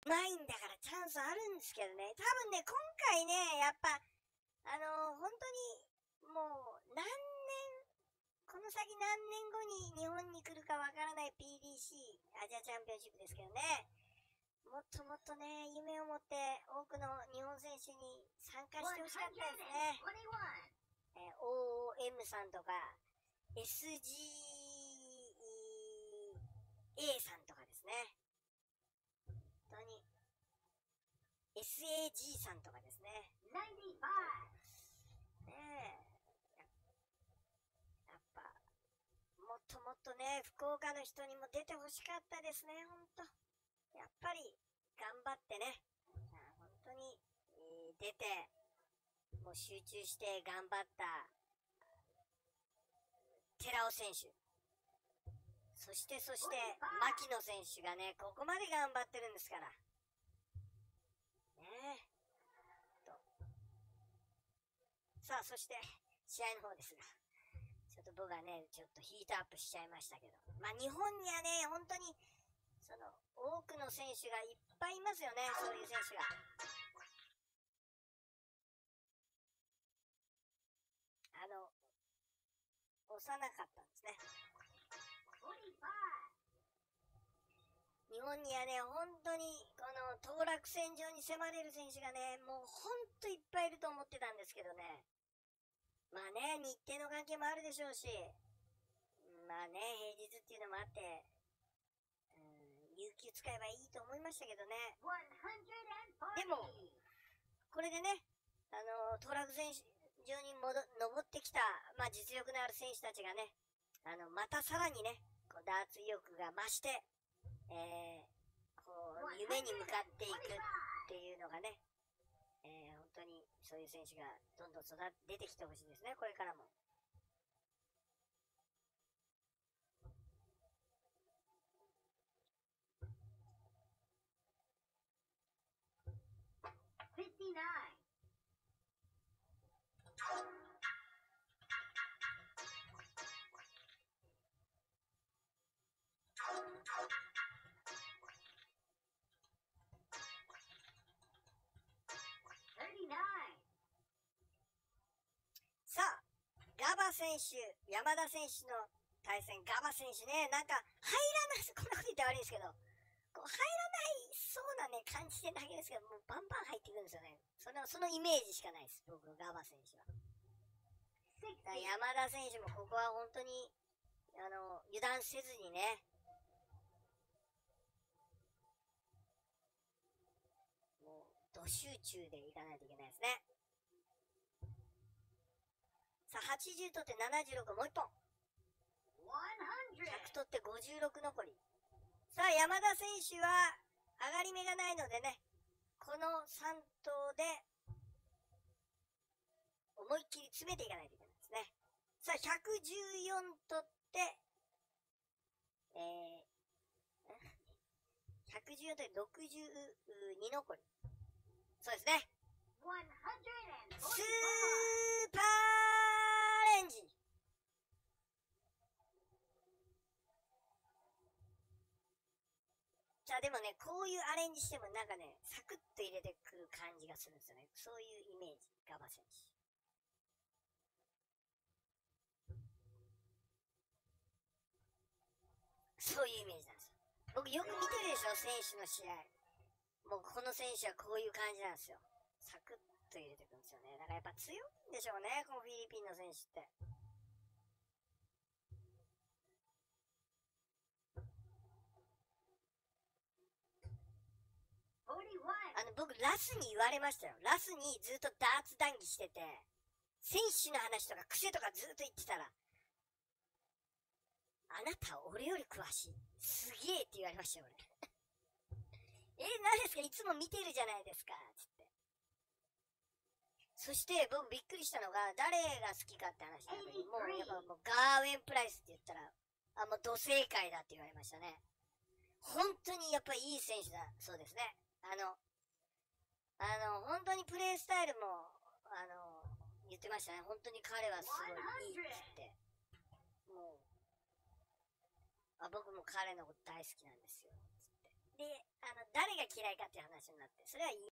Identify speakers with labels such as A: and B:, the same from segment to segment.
A: まいんだからチャンスあるんですけどね。多分ね、今回ね、やっぱ、本当に、もう、この先何年後に日本に来るかわからない PDC、アジアチャンピオンシップですけどね。もっともっとね、夢を持って多くの日本選手に参加してほしかったですね。OM さんとか、SGA さんとかですね。本当に。SAG さんとかですね。ねえ。やっぱ、もっともっとね、福岡の人にも出てほしかったですね、ほんと。やっぱり、頑張ってね、本当に、出て、もう集中して頑張った、寺尾選手。そして、牧野選手がね、ここまで頑張ってるんですから。ねえ。さあ、そして、試合の方ですが。ちょっと僕はね、ちょっとヒートアップしちゃいましたけど。まあ、日本にはね、本当に、多くの選手がいっぱいいますよね、そういう選手が。幼かったんですね。日本にはね、本当に、この、当落線上に迫れる選手がね、もうほんといっぱいいると思ってたんですけどね。まあね、日程の関係もあるでしょうし、まあね、平日っていうのもあって、有給使えばいいと思いましたけどね。でも、これでね、当落線上に登ってきた、まあ実力のある選手たちがね、またさらにね、こうダーツ意欲が増して、こう、夢に向かっていくっていうのがね、本当にそういう選手がどんどん出てきてほしいですね、これからも。さあ、ガバ選手、山田選手の対戦、ガバ選手ね、なんか入らない、こんなこと言って悪いんですけど、こう入らないそうなね、感じてるだけですけど、もうバンバン入ってくるんですよね。そのイメージしかないです、僕のガバ選手は。山田選手もここは本当に、油断せずにね、もう、ド集中でいかないといけないですね。さあ、80取って76、もう1本。100取って56残り。さあ、山田選手は、上がり目がないのでね、この3投で、思いっきり詰めていかないといけないですね。さあ、114取って、114取って62残り。そうですね。スーパーレンジ。じゃあでもね、こういうアレンジしてもなんかね、サクッと入れてくる感じがするんですよね。そういうイメージ、ガバ選手。そういうイメージなんですよ。僕よく見てるでしょ、選手の試合。もうこの選手はこういう感じなんですよ。サクッと入れてくるんですよね。だからやっぱ強いんでしょうね、このフィリピンの選手って。僕、ラスに言われましたよ。ラスにずっとダーツ談義してて、選手の話とか癖とかずっと言ってたら、あなた俺より詳しい。すげえって言われましたよ、俺。何ですかいつも見てるじゃないですかつって。そして僕びっくりしたのが、誰が好きかって話なのに、もうやっぱもうガーウェンプライスって言ったら、もう土正解だって言われましたね。本当にやっぱいい選手だ、そうですね。本当にプレースタイルも、言ってましたね。本当に彼はすごいいいって言って。もう、僕も彼のこと大好きなんですよ。つって。 で、誰が嫌いかっていう話になって、それはいい。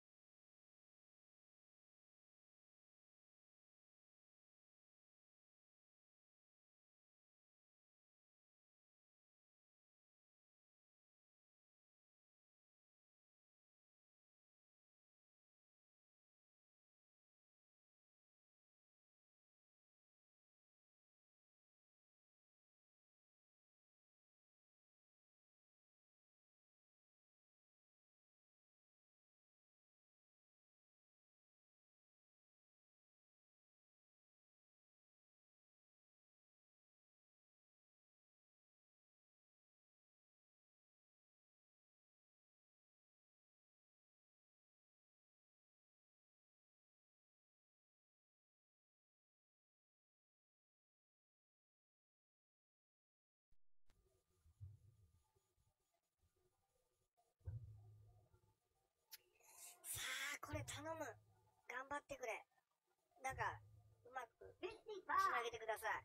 A: さあ、これ頼む。頑張ってくれ。なんか、うまくつなげてください。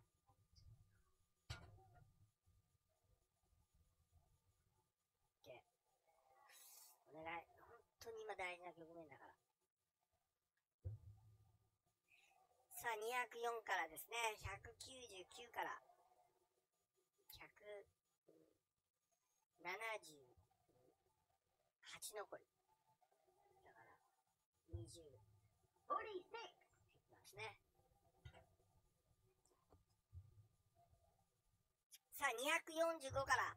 A: お願い。本当に今大事な局面だから。さあ、204からですね。199から。178残り。だから、20。いきますね。さあ、245から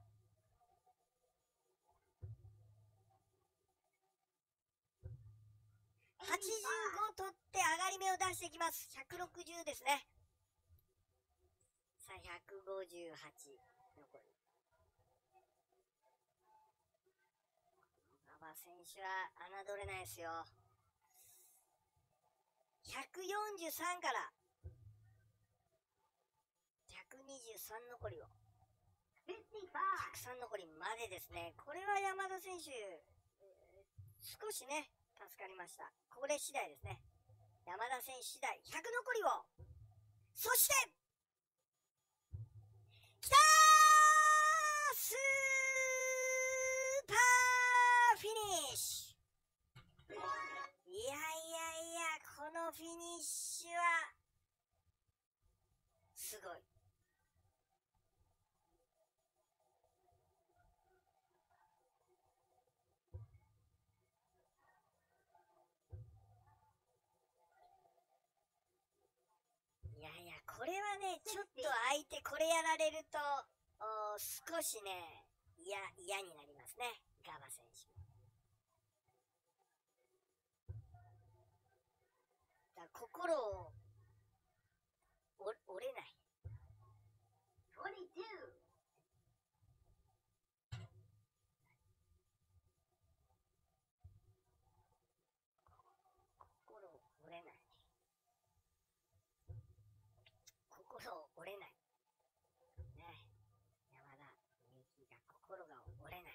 A: 。85取って上がり目を出していきます。160ですね。さあ、158残り。馬場選手は侮れないですよ。143から123残りを103残りまでですね。これは山田選手、少しね助かりました。これ次第ですね。山田選手次第。100残りを、そしてきたー、スーパーフィニッシュ。いやいやいや、このフィニッシュはすごい。いやいや、これはね、ちょっと相手これやられると少しね嫌になりますね、ガバ選手。だから心を折れない。心を折れない。心を折れない。ね。山田美幸が心が折れない。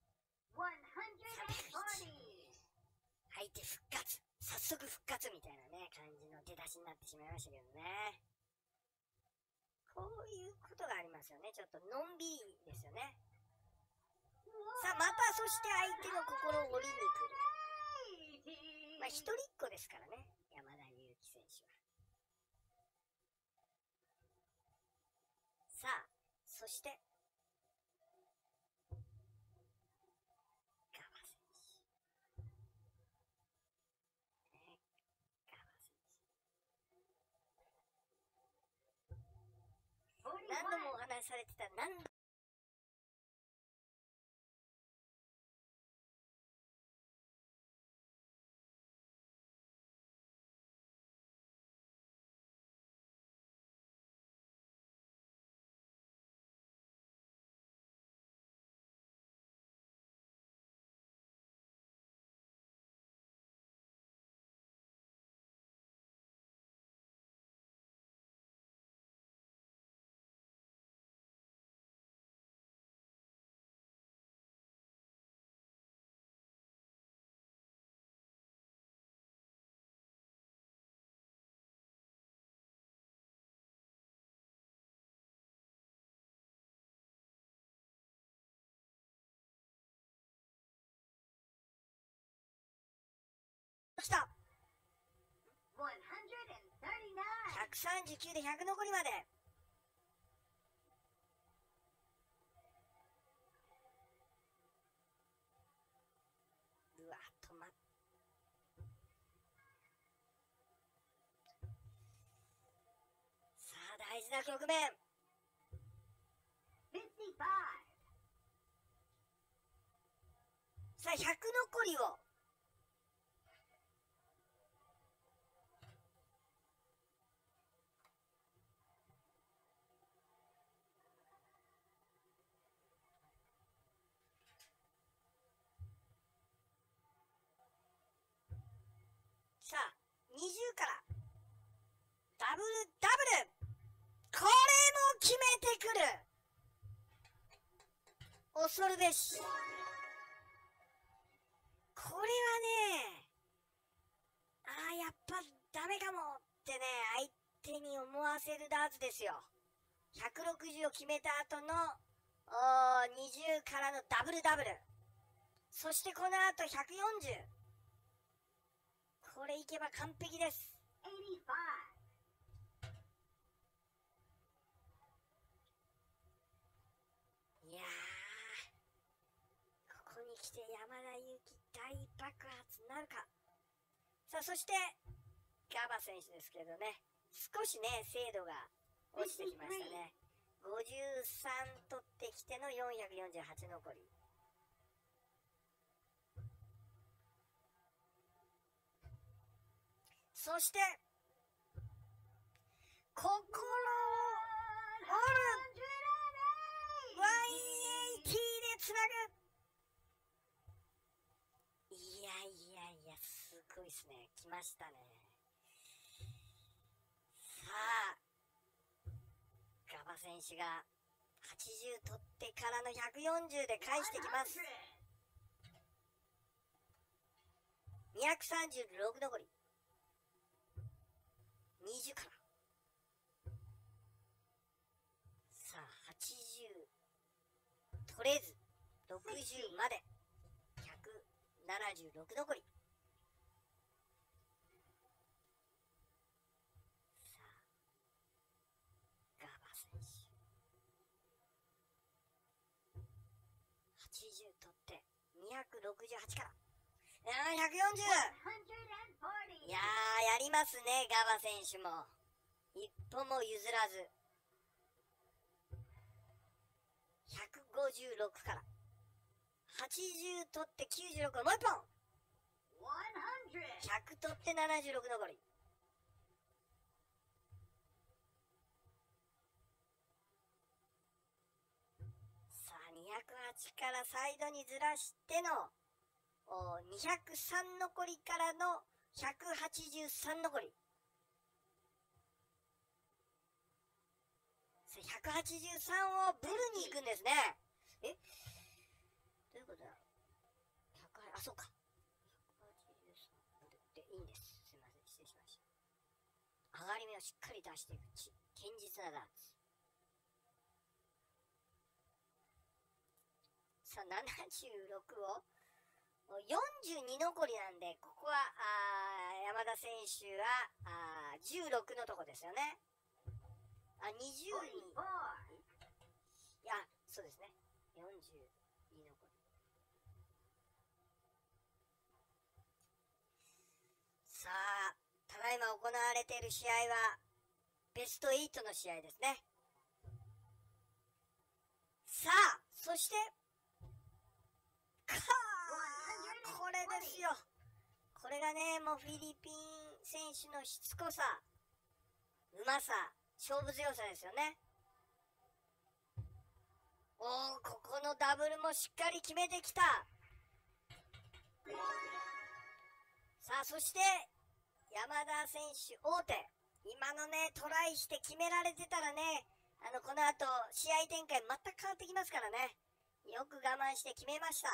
A: 相手復活。早速復活みたいなね、感じの出だしになってしまいましたけどね。こういうことがありますよね。ちょっとのんびりですよね。さあ、またそして相手の心を折りに来る。まあ、一人っ子ですからね、山田裕貴選手は。さあ、そしてガバ選手、ね、ガバ選手、何度もお話しされてた、何度来た。139で100残りまで。うわ、止まっ。さあ、大事な局面。さあ、100残りを。さあ、20から。ダブル、ダブル。これも決めてくる。恐るべし。これはね、やっぱダメかもってね、相手に思わせるダーツですよ。160を決めた後の20からのダブルダブル。そしてこの後140。これいけば完璧です。いやー、ここに来て山田裕貴大爆発なるか。さあ、そしてガバ選手ですけどね、少しね精度が落ちてきましたね。53取ってきての448残り。そして心を折る180でつなぐ。いやすごいですね。来ましたね。さあ、ガバ選手が80取ってからの140で返してきます。236残り。20から。さあ、80取れず60まで176残り。さあ、ガバ選手80取って268から。140。いやー、やりますね、ガバ選手も。一歩も譲らず。156から。80取って96、もう一本。100取って76残り。さあ、208からサイドにずらしての203残りからの183残り。183をブルに行くんですね。どういうことだろう。そうか。183でいいんです。すいません、失礼しました。上がり目をしっかり出していく堅実なダーツ。さあ、76を42残りなんで、ここは山田選手は16のとこですよね。20に、いや、そうですね。42残り。さあ、ただいま行われている試合はベスト8の試合ですね。さあ、そしてこれですよ。これがね、もうフィリピン選手のしつこさ、うまさ、勝負強さですよね。ここのダブルもしっかり決めてきた。さあ、そして山田選手大手。今のね、トライして決められてたらね、この後試合展開全く変わってきますからね。よく我慢して決めました。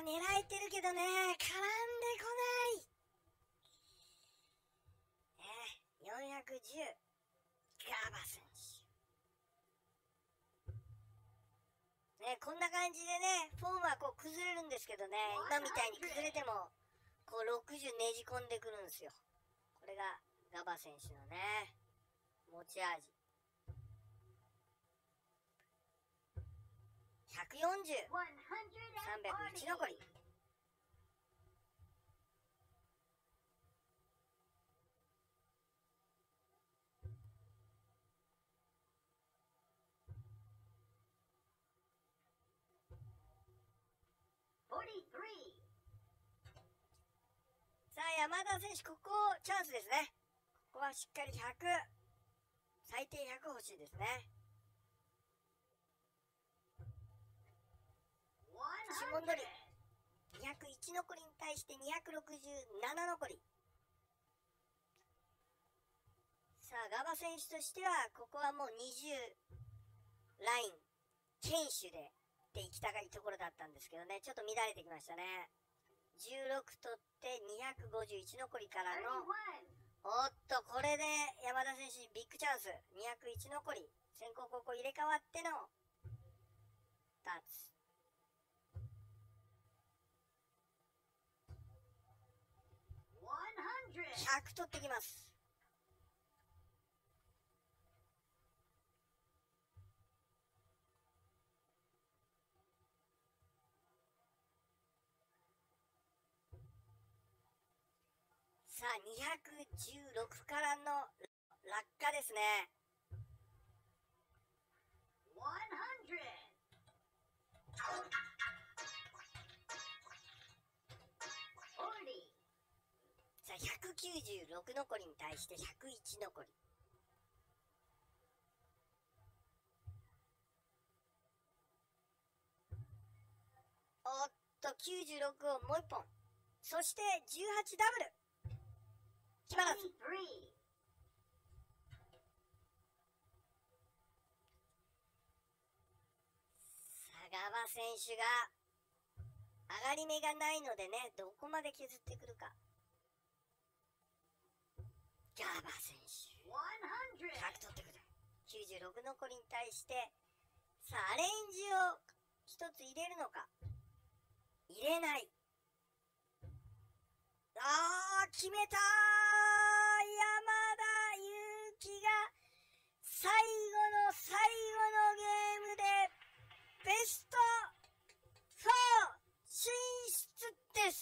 A: 狙えてるけどね、絡んでこない。410、ガバ選手。ね、こんな感じでね、フォームはこう崩れるんですけどね、今みたいに崩れても、こう60ねじ込んでくるんですよ。これがガバ選手のね、持ち味。140、301残り。さあ、山田選手、ここチャンスですね。ここはしっかり100、最低100欲しいですね。一問取り。201残りに対して267残り。さあ、ガバ選手としては、ここはもう20ライン、堅守で行きたいところだったんですけどね、ちょっと乱れてきましたね。16取って251残りからの、おっと、これで山田選手ビッグチャンス。201残り。先攻後攻入れ替わっての、タッツ。100取ってきます。さあ、216からの落下ですね。さあ、196残りに対して101残り。おっと、96をもう1本。そして18ダブル。決まらず。ガバ選手が上がり目がないのでね、どこまで削ってくるか。ガバ選手100取ってくる。96残りに対して、さあアレンジを一つ入れるのか、入れない。決めたー。山田裕貴が最後の最後のゲームでベスト4進出です。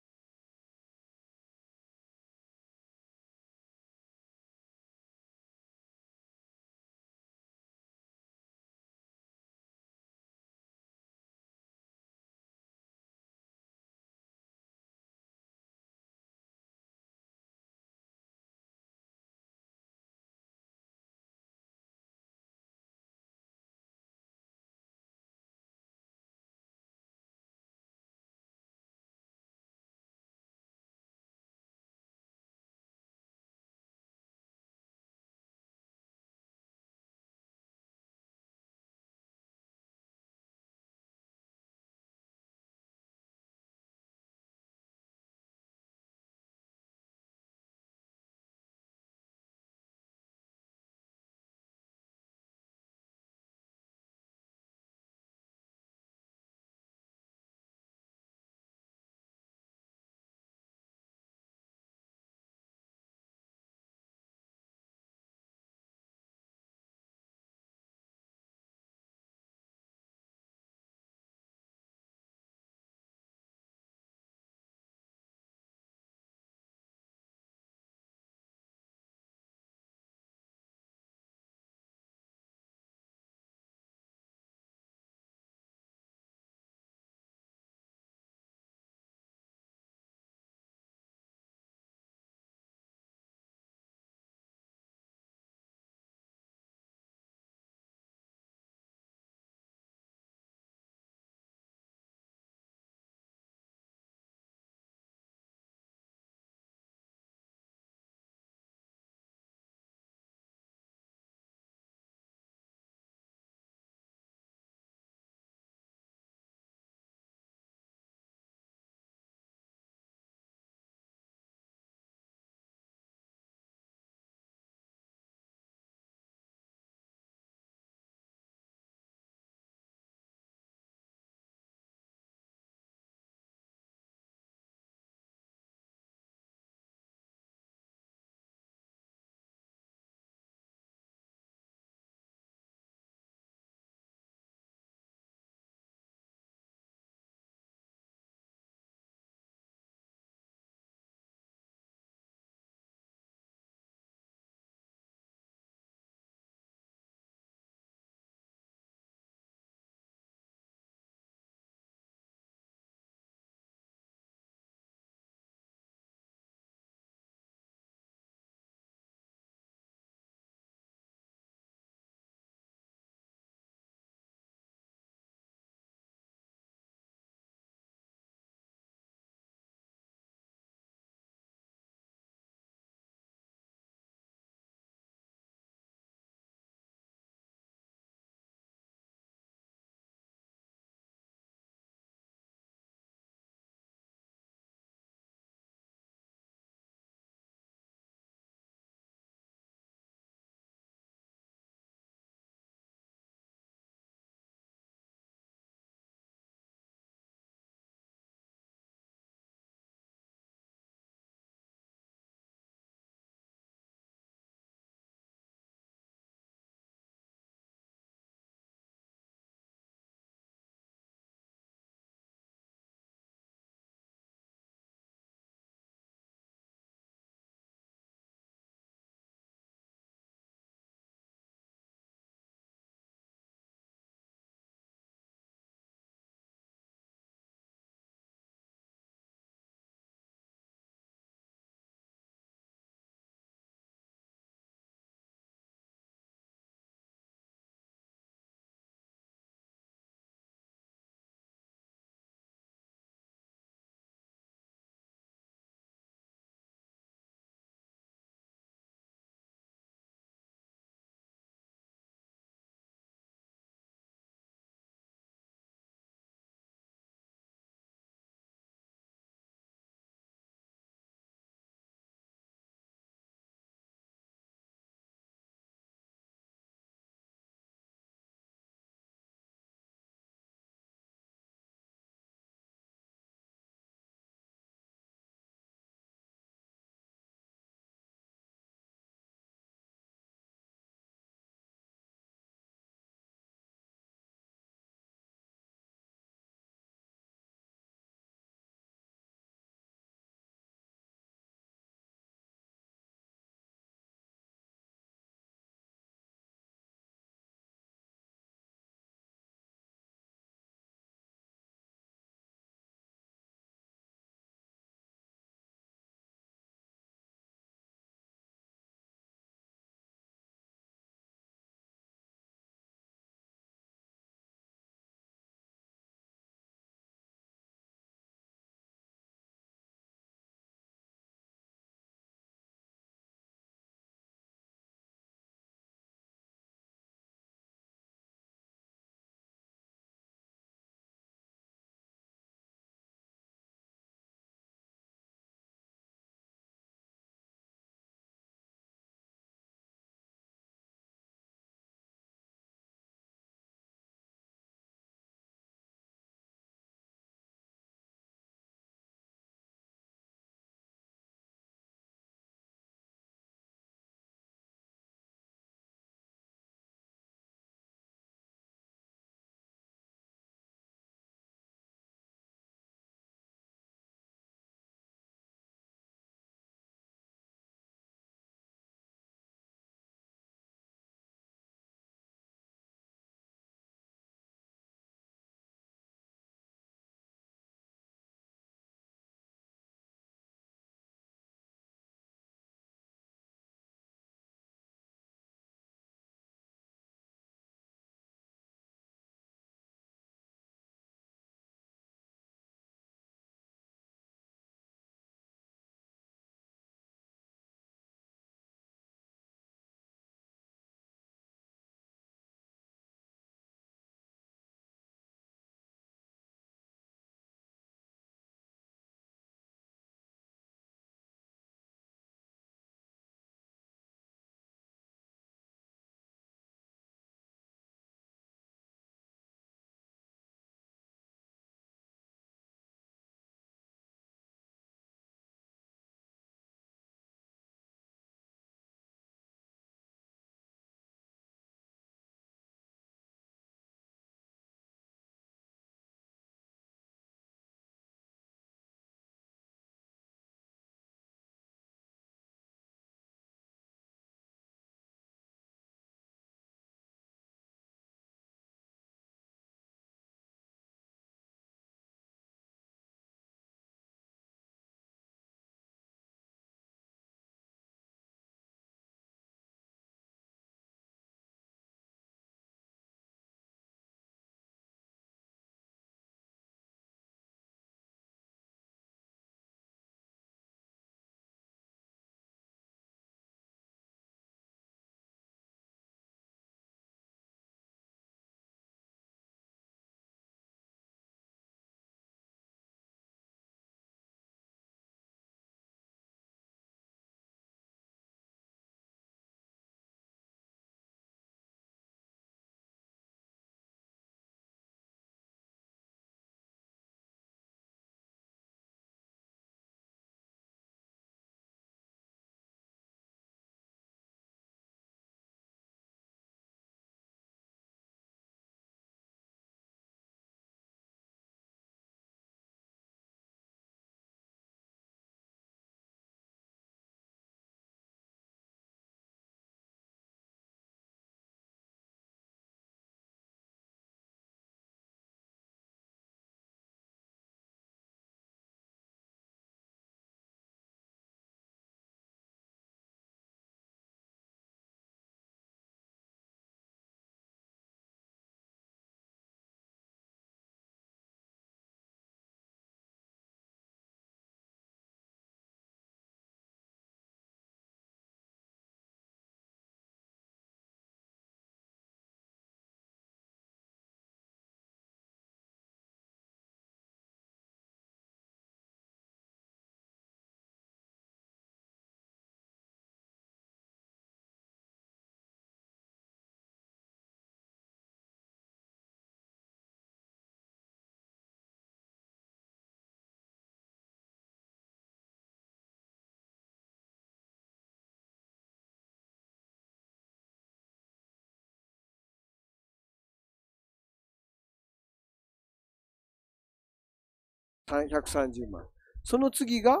B: 130万。その次が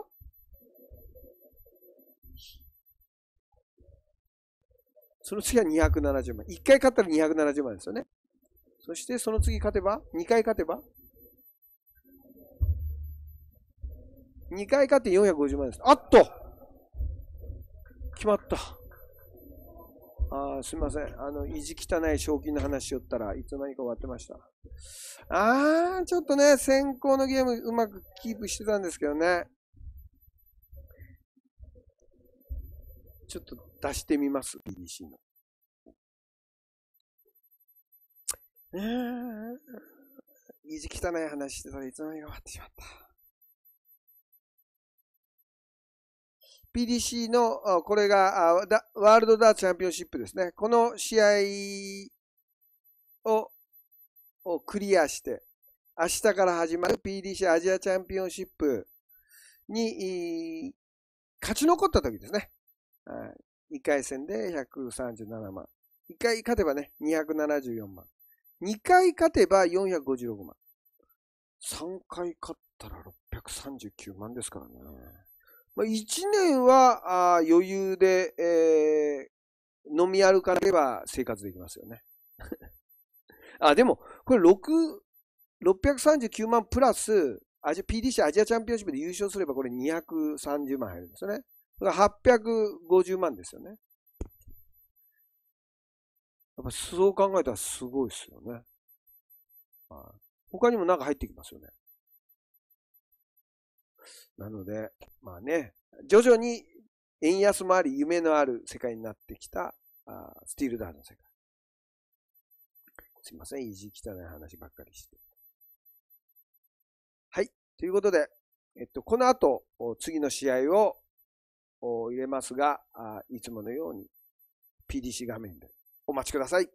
B: 270万。1回勝ったら270万ですよね。そしてその次勝てば ?2 回勝てば ?2 回勝って450万です。あっと決まった。すみません。意地汚い賞金の話しよったらいつの間にか終わってました。ちょっとね、先行のゲームうまくキープしてたんですけどね。ちょっと出してみます、PDC の。意地汚い話してたらいつの間にか終わってしまった。PDC の、これがワールドダーツチャンピオンシップですね。この試合をクリアして、明日から始まる PDC アジアチャンピオンシップに勝ち残った時ですね。1回戦で137万。1回勝てばね、274万。2回勝てば456万。3回勝ったら639万ですからね。1年は余裕で、飲み歩かなければ生活できますよね。でも、これ639万プラス、PDC アジアチャンピオンシップで優勝すればこれ230万入るんですよね。だから850万ですよね。やっぱそう考えたらすごいですよね。他にもなんか入ってきますよね。なので、まあね、徐々に円安もあり、夢のある世界になってきたスティールダーツの世界。すいません、意地汚い話ばっかりして。はい。ということで、この後、次の試合を入れますが、いつものように PDC 画面でお待ちください。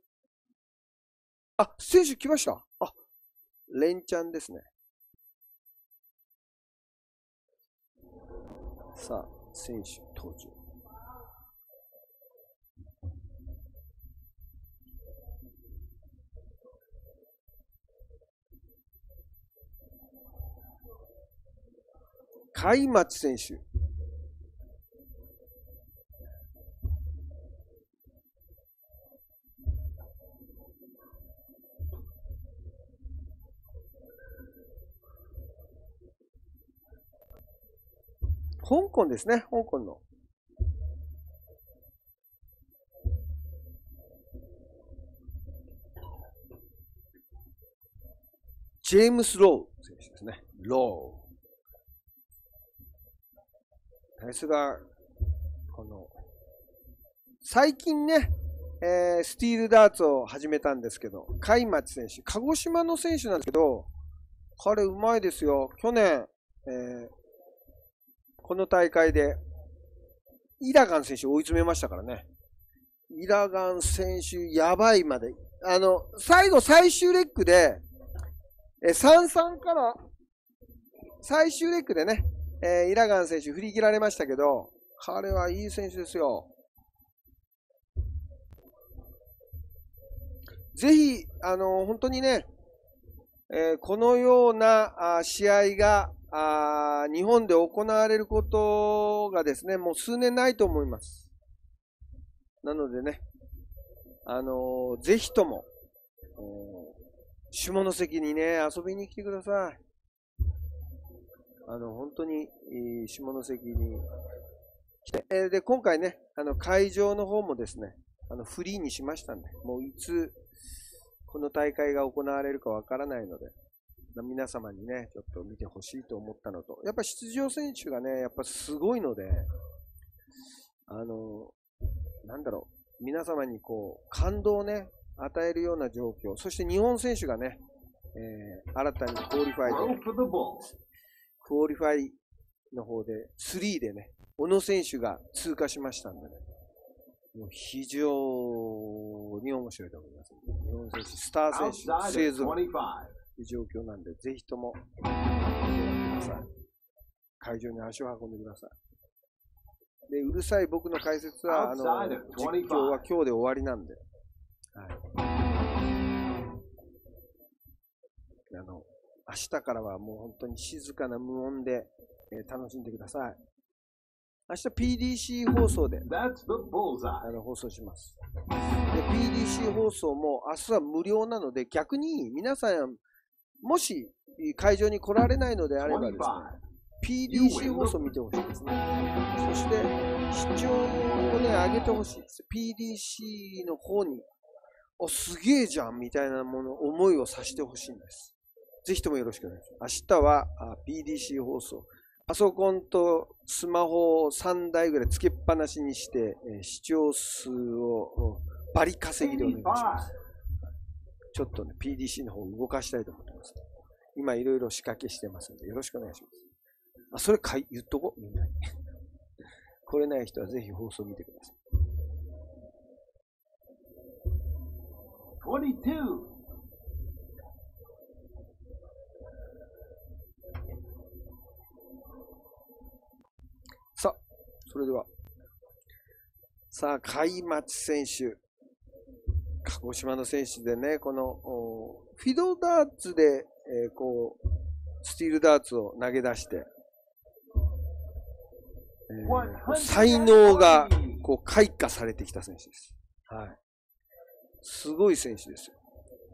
B: 選手来ました。レンチャンですね。さあ、選手登場。海町選手。香港ですね、香港の。ジェームス・ロー選手ですね。ロー。対すが、最近ね、スティールダーツを始めたんですけど、海町選手、鹿児島の選手なんですけど、彼うまいですよ。去年、この大会で、イラガン選手追い詰めましたからね。イラガン選手、やばいまで。最後、最終レッグで、3-3から、最終レッグでね、イラガン選手振り切られましたけど、彼はいい選手ですよ。ぜひ、本当にね、このような試合が日本で行われることがですね、もう数年ないと思います。なのでね、ぜひとも、下関にね、遊びに来てください。本当に、下関に来て、で、今回ね、会場の方もですね、フリーにしましたんで、もういつ、この大会が行われるかわからないので、皆様にね、ちょっと見てほしいと思ったのと、やっぱ出場選手がね、やっぱすごいので、なんだろう、皆様に感動をね、与えるような状況、そして日本選手がね、新たにクオリファイの方で、3でね、小野選手が通過しましたんでね、もう非常に面白いと思います。日本選手、スター選手、勢ぞろいという状況なんで、ぜひともご覧ください。会場に足を運んでください。で、うるさい僕の解説は、実況は今日で終わりなんで、はい。 明日からはもう本当に静かな無音で、楽しんでください。明日 PDC 放送で放送します。で PDC 放送も明日は無料なので、逆に皆さん、もし会場に来られないのであればですね、PDC 放送見てほしいですね。そして視聴をね、上げてほしいです。PDC の方に、すげえじゃんみたいな思いをさせてほしいんです。ぜひともよろしくお願いします。明日はPDC 放送。パソコンとスマホを3台ぐらいつけっぱなしにして、視聴数をバリ稼ぎでお願いします。ちょっとね、PDC の方を動かしたいと思ってます。今いろいろ仕掛けしてますので、よろしくお願いします。それ言っとこう、みんなに。来れない人はぜひ放送見てください。22さあ、それでは。さあ、海町選手。鹿児島の選手でね、このフィドダーツで、スティールダーツを投げ出して、才能が開花されてきた選手です。はい。すごい選手ですよ。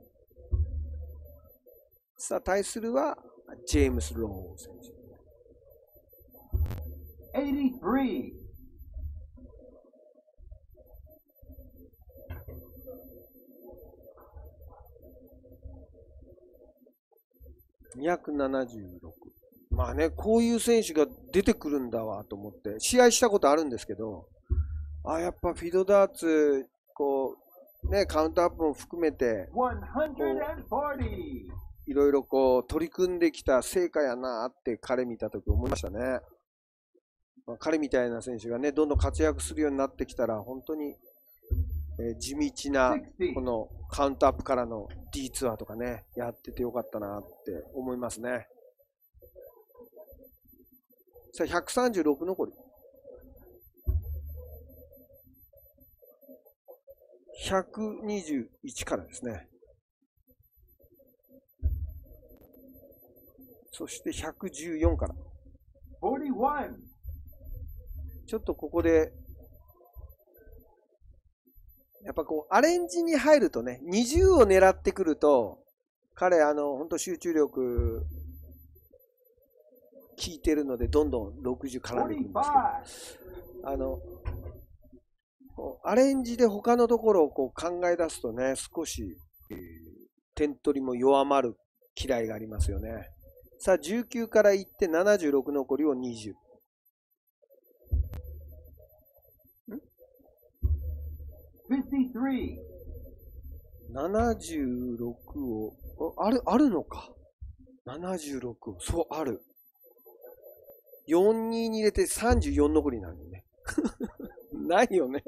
B: さあ、対するは、ジェームス・ロー選手。83。276。まあね、こういう選手が出てくるんだわと思って、試合したことあるんですけど、やっぱフィドダーツ、ね、カウントアップも含めて、いろいろ取り組んできた成果やなって彼見たとき思いましたね。彼みたいな選手がね、どんどん活躍するようになってきたら、本当に、地道な、このカウントアップからの D ツアーとかね、やっててよかったなって思いますね。さあ、136残り。121からですね。そして114から。ちょっとここで、やっぱアレンジに入るとね、20を狙ってくると、彼、本当集中力、効いてるので、どんどん60絡んでいくんですけど、アレンジで他のところを考え出すとね、少し、点取りも弱まる嫌いがありますよね。さあ、19からいって76残りを20。76を、あるのか。76を、そう、ある。42に入れて34残りになるよね。ないよね。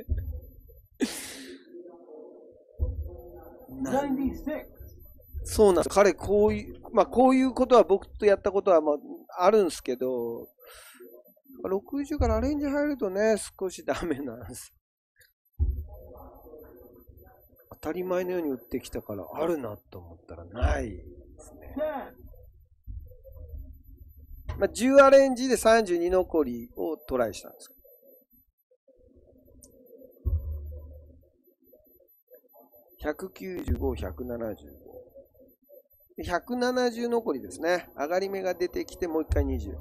B: そうなんです。彼、こういうことは僕とやったことはあるんですけど、60からアレンジ入るとね、少しダメなんです。当たり前のように打ってきたからあるなと思ったらないですね。10アレンジで32残りをトライしたんです。195、175。170残りですね。上がり目が出てきて、もう一回20。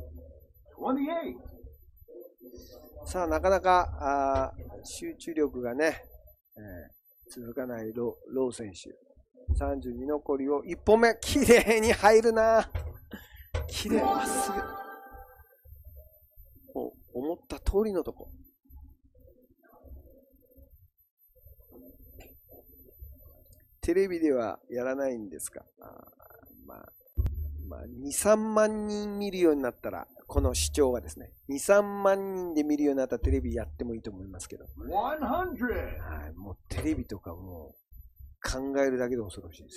B: さあ、なかなか集中力がね、続かないロー選手。32残りを1本目、綺麗に入るな。綺麗、まっすぐ。思った通りのとこ。テレビではやらないんですか。2、3万人見るようになったら、この視聴がですね、2、3万人で見るようになったらテレビやってもいいと思いますけど。はい、もうテレビとかもう考えるだけで恐ろしいです。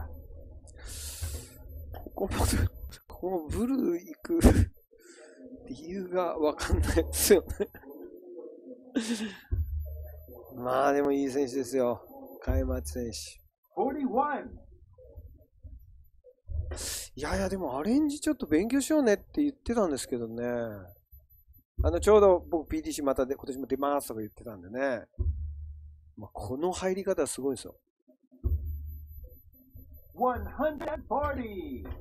B: ここもブルー行く理由がわかんないですよね。まあでもいい選手ですよ。開松選手。いやいや、でもアレンジちょっと勉強しようねって言ってたんですけどね。ちょうど僕 PTC また今年も出ますとか言ってたんでね。まあ、この入り方はすごいですよ。
C: 140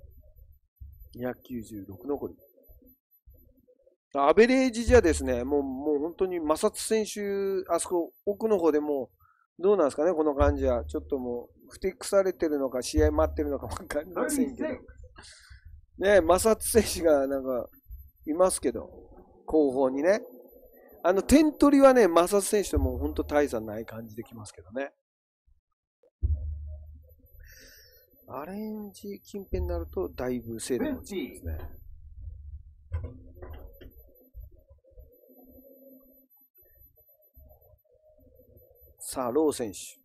B: 296残り。アベレージじゃですね、もう本当に摩擦選手、あそこ奥の方でもう、どうなんですかね、この感じは。ちょっともう、ふてくされてるのか、試合待ってるのかわかりませんけど。ね、摩擦選手がなんか、いますけど、後方にね。点取りはね、摩擦選手とも本当大差ない感じできますけどね。アレンジ近辺になると、だいぶ精度が落ちますね。さあ、ロー選手。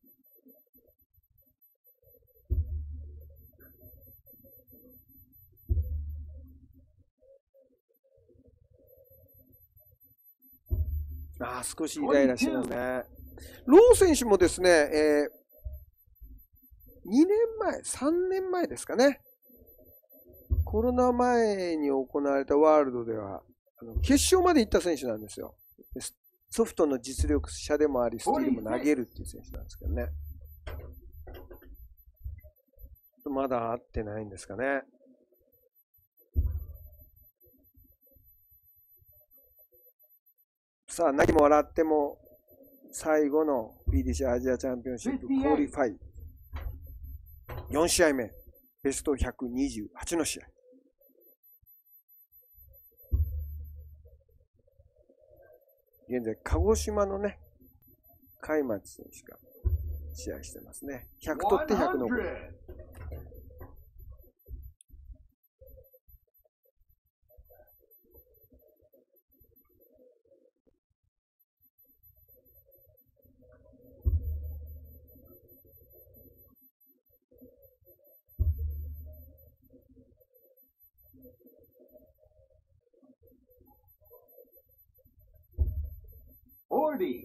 B: 少しイライラしてますね。ロー選手もですね、2年前、3年前ですかね。コロナ前に行われたワールドでは、決勝まで行った選手なんですよ。ソフトの実力者でもあり、スティールも投げるっていう選手なんですけどね。まだ合ってないんですかね。さあ、泣きも笑っても、最後の PDC アジアチャンピオンシップクオリファイ。4試合目。ベスト128の試合。現在、鹿児島のね、開松選手が試合してますね。100取って100残り。
C: 40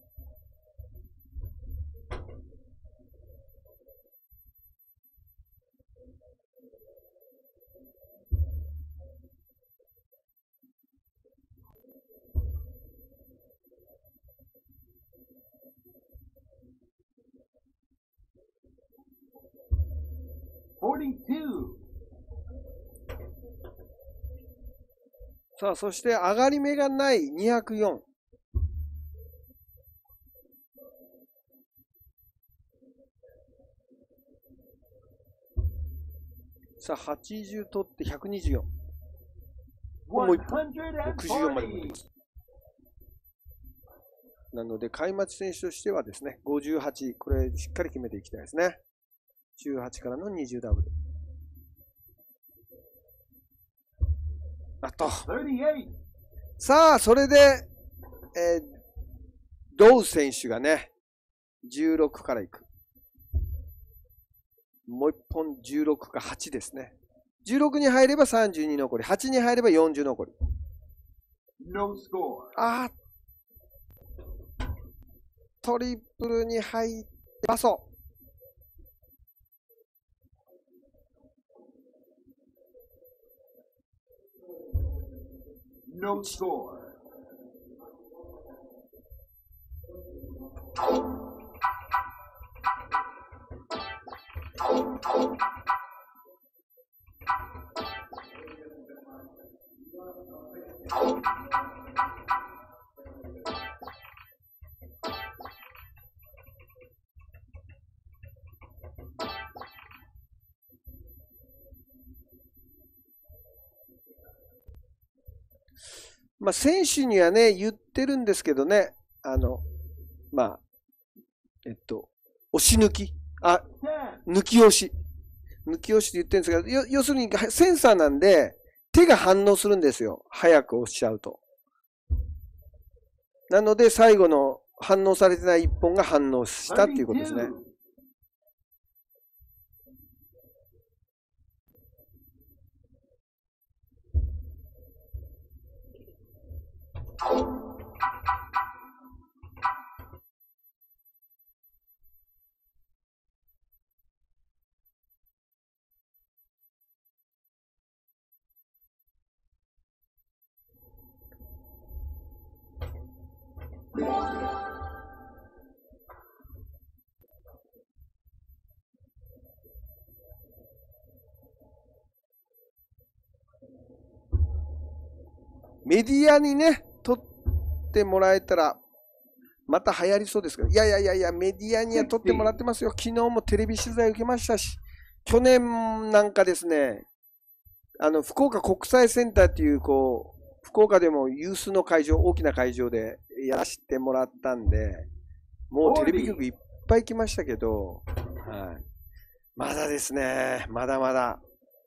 C: 42
B: さあ、そして上がり目がない204。さあ、80取って124。もう1本。64まで持ってます。なので、開松選手としてはですね、58、これしっかり決めていきたいですね。18からの20ダブル。あと。さあ、それで、ドウ選手がね、16からいく。もう1本16か8ですね。16に入れば32残り。8に入れば40残り。トリプルに入ってパソ。
C: No score.
B: まあ、選手にはね、言ってるんですけどね、まあ、押し抜き。抜き押し。抜き押しって言ってるんですけど、要するにセンサーなんで、手が反応するんですよ。早く押しちゃうと。なので、最後の反応されてない一本が反応したっていうことですね。 メディアにね、撮ってもらえたら、また流行りそうですけど、いや、メディアには撮ってもらってますよ。昨日もテレビ取材受けましたし、去年なんかですね、福岡国際センターっていう、福岡でも有数の会場、大きな会場でやらせてもらったんで、もうテレビ局いっぱい来ましたけど、はい。まだですね、まだまだ、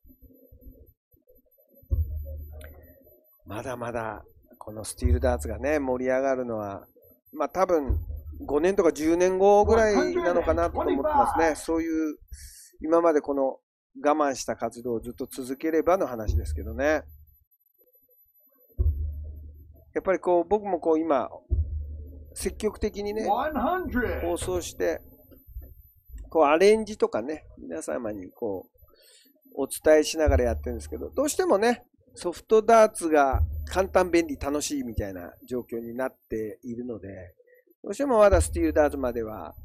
B: このスティールダーツがね、盛り上がるのは、まあ多分、5年とか10年後ぐらいなのかなと思ってますね。そういう、今までこの我慢した活動をずっと続ければの話ですけどね。やっぱり僕も今、積極的にね、放送して、アレンジとかね、皆様にお伝えしながらやってるんですけど、どうしてもね、ソフトダーツが簡単、便利、楽しいみたいな状況になっているので、どうしてもまだスティールダーツまでは、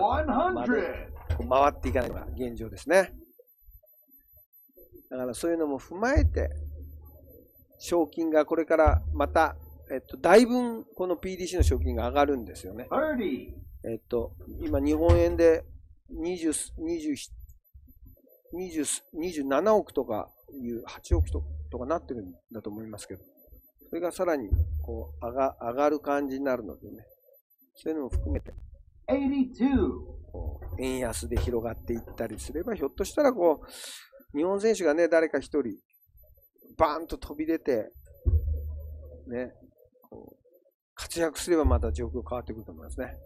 B: 回っていかないのが現状ですね。だからそういうのも踏まえて、賞金がこれからまた、だいぶこの PDC の賞金が上がるんですよね。今日本円で27億とかいう8億とかなってるんだと思いますけど、それがさらに上がる感じになるのでね、そういうのも含めて、円安で広がっていったりすれば、ひょっとしたら日本選手がね、誰か一人、バーンと飛び出て、ね、活躍すればまた状況変わってくると思いますね。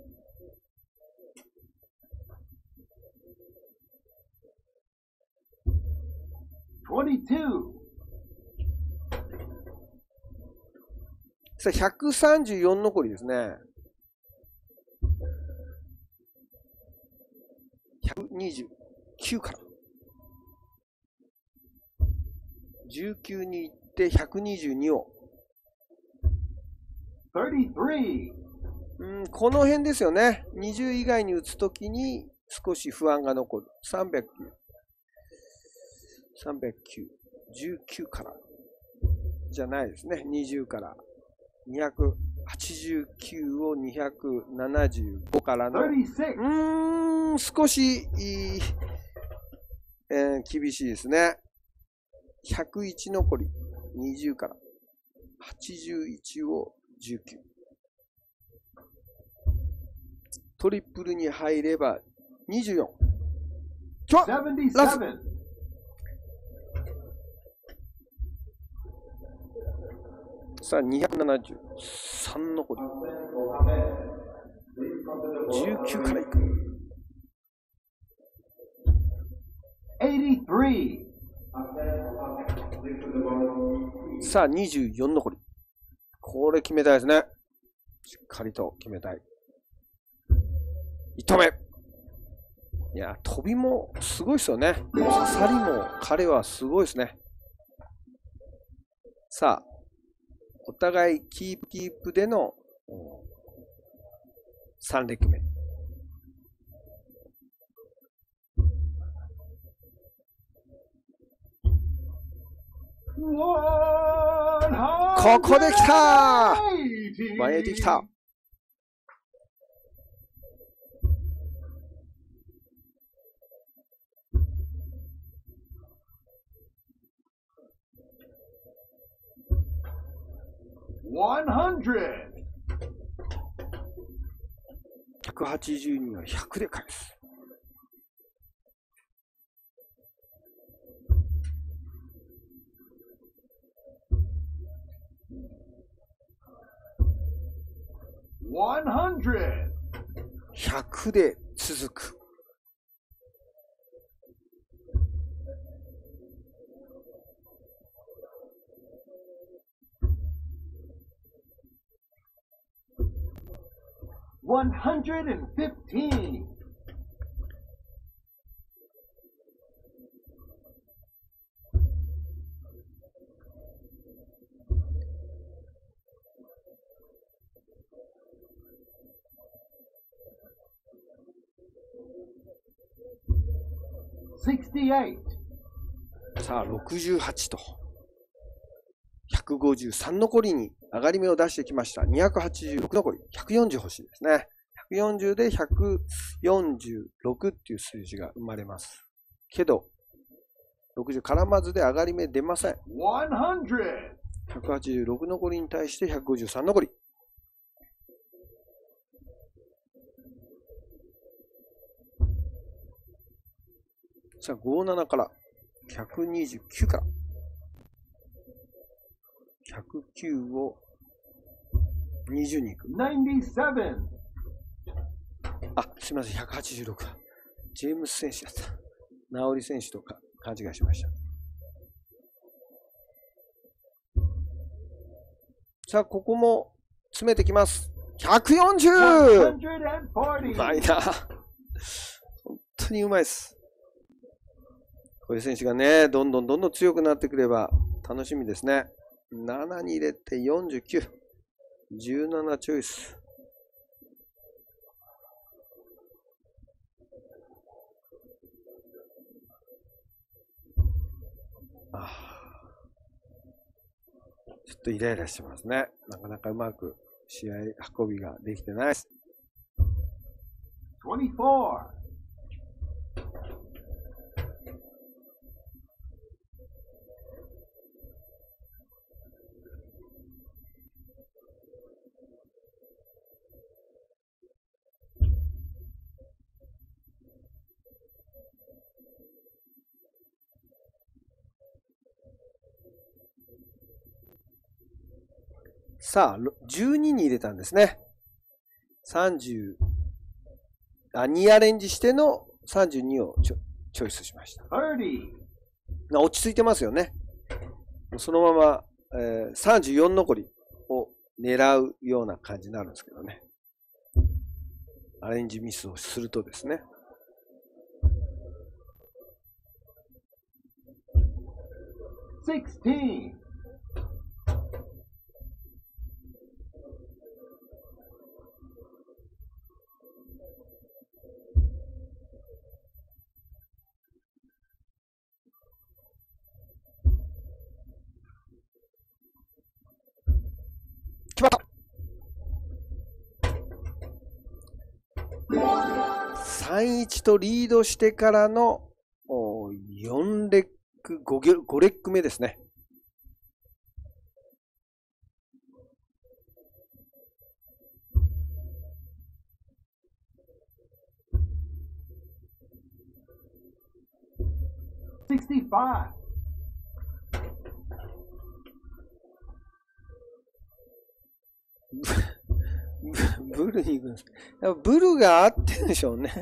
B: さあ、134残りですね。129から。19に行って122を。この辺ですよね。20以外に打つときに少し不安が残る。309。19から。じゃないですね。20から。289を275からの。少し、厳しいですね。101残り。20から。81を19。トリプルに入れば24。ラスさあ、273残り。19からいく。さあ、24残り。これ決めたいですね。しっかりと決めたい。1投目。いや、飛びもすごいですよね。刺さりも彼はすごいですね。さあ、お互いキープでの3レッグ目。ここで来た!180来た。182は100で返す。100で続く。
C: 115.
B: 68。さあ、68と。153残りに上がり目を出してきました。286残り。140欲しいですね。140で146っていう数字が生まれます。けど、60絡まずで上がり目出ません。
C: 100.
B: 186残りに対して153残り。さあ、57から、129から。109を20に行く。
C: 97.
B: あ、すみません、186。ジェームス選手だった。ナオリ選手とか勘違いしました。さあ、ここも詰めてきます。140! うまいな。本当にうまいです。こういう選手がね、どんどん強くなってくれば楽しみですね。7に入れて49。17チョイス。ちょっとイライラしてますね。なかなかうまく試合運びができてないです。
C: 24.
B: さあ、12に入れたんですね。2アレンジしての32をチョイスしました。
C: 30.
B: 落ち着いてますよね。そのまま、34残りを狙うような感じになるんですけどね。アレンジミスをするとですね。
C: 16.
B: 決まった !3-1 とリードしてからの4レック、5レック目ですね。
C: 65.
B: ブルに行くんです。やっぱブルが合ってるんでしょうね。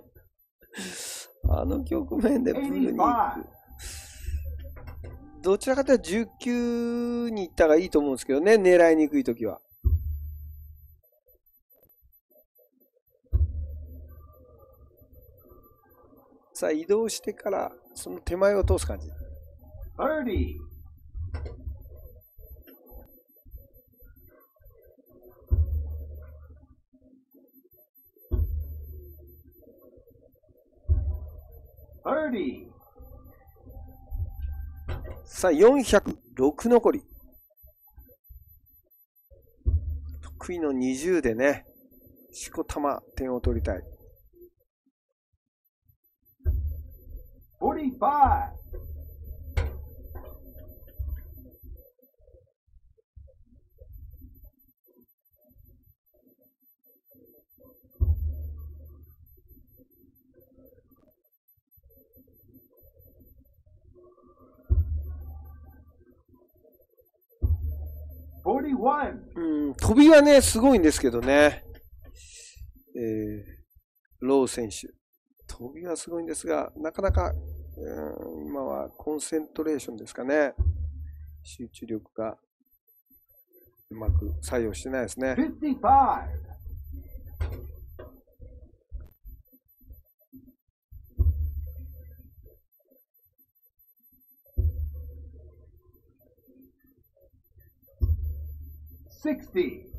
B: あの局面でブルに行く。どちらかというと19に行った方がいいと思うんですけどね、狙いにくいときは。さあ、移動してから、その手前を通す感じ。
C: 30. 30.
B: さあ、406残り。得意の20でね、しこたま点を取りたい。
C: 45. 41.
B: 飛びはね、すごいんですけどね。ロー選手。飛びはすごいんですが、なかなか、今はコンセントレーションですかね。集中力がうまく作用してないですね。
C: 55. 60.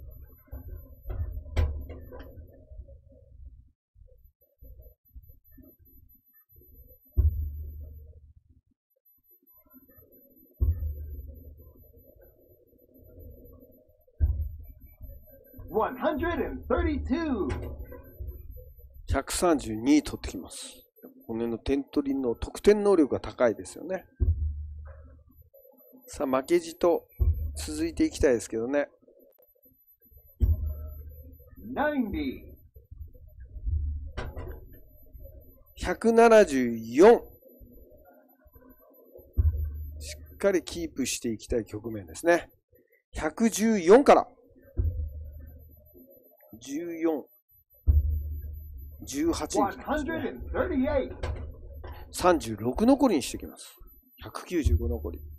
C: $132.
B: 132取ってきます。この辺の点取りの得点能力が高いですよね。さあ、負けじと続いていきたいですけどね。
C: 90.
B: 174。しっかりキープしていきたい局面ですね。114から。14。18に来ましたね。
C: 138.
B: 36残りにしてきます。195残り。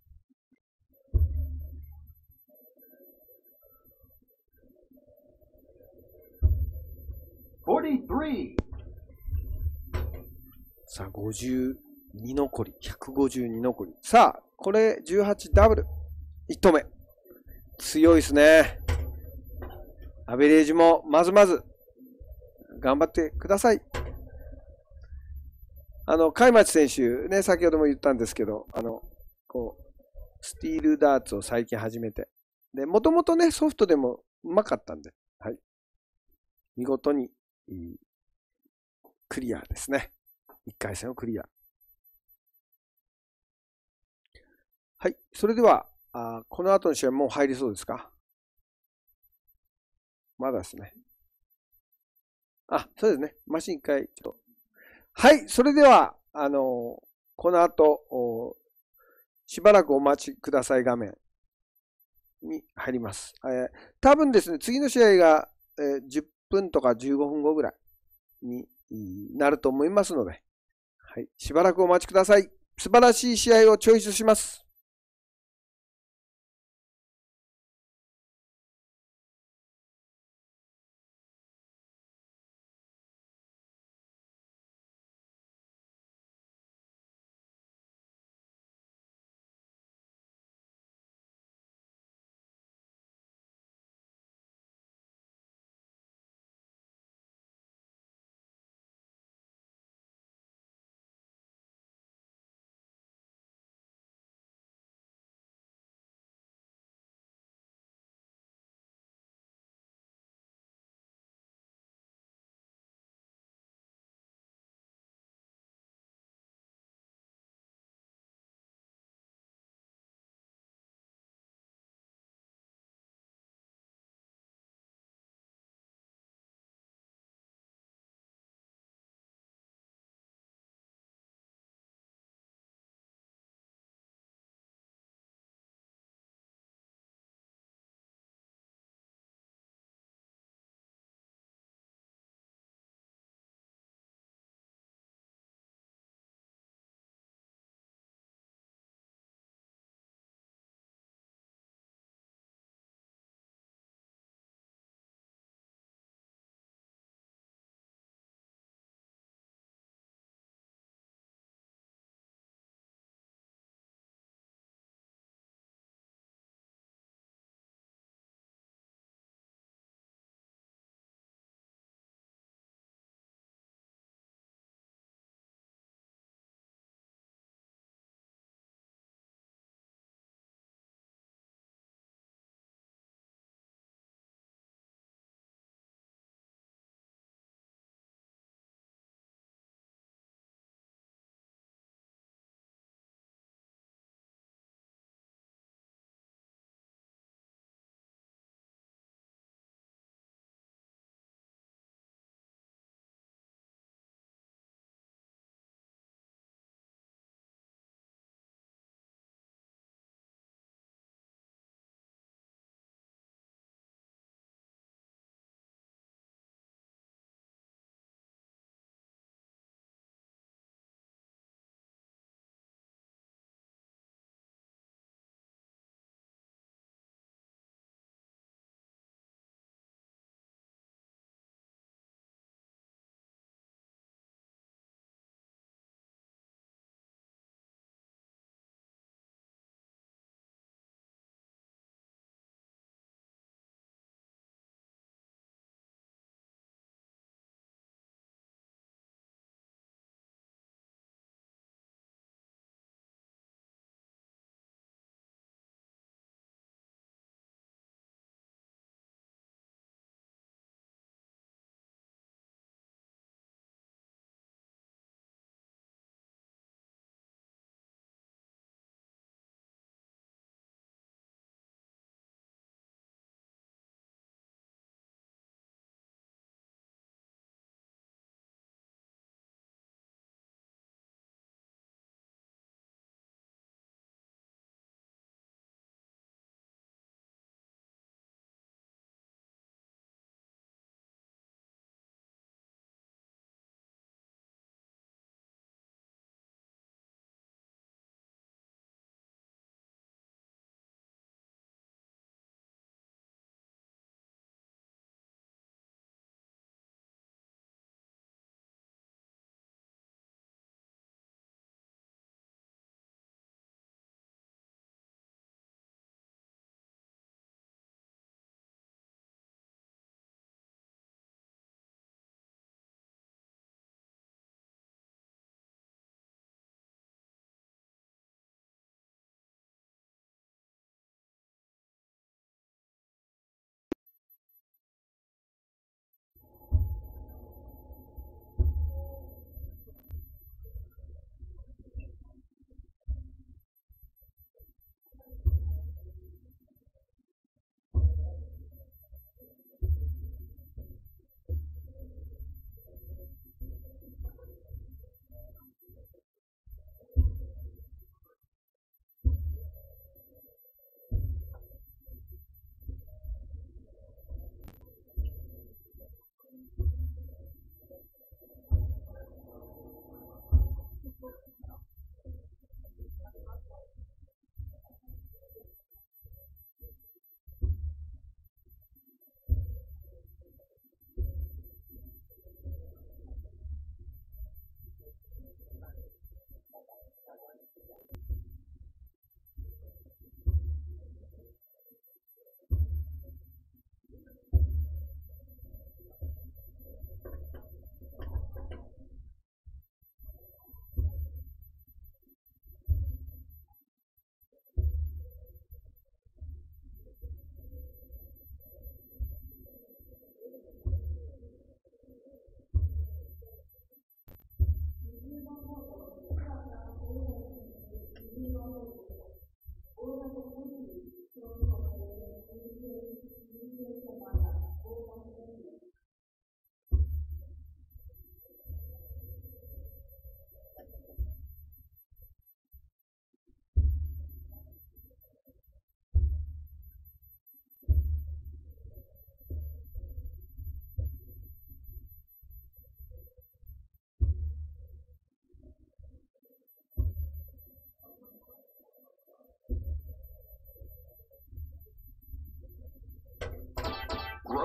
C: 43.
B: さあ、52残り。152残り。さあ、これ18ダブル。1投目。強いですね。アベレージもまずまず頑張ってください。海町選手ね、先ほども言ったんですけど、スティールダーツを最近始めて。で、もともとね、ソフトでもうまかったんで、はい。見事に、クリアですね。1回戦をクリア。はい。それでは、この後の試合もう入りそうですか？まだですね。そうですね。マシン1回、ちょっと。はい。それでは、この後、しばらくお待ちください画面に入ります。多分ですね、次の試合が、10分とか15分後ぐらいになると思いますので、はい。しばらくお待ちください。素晴らしい試合をチョイスします。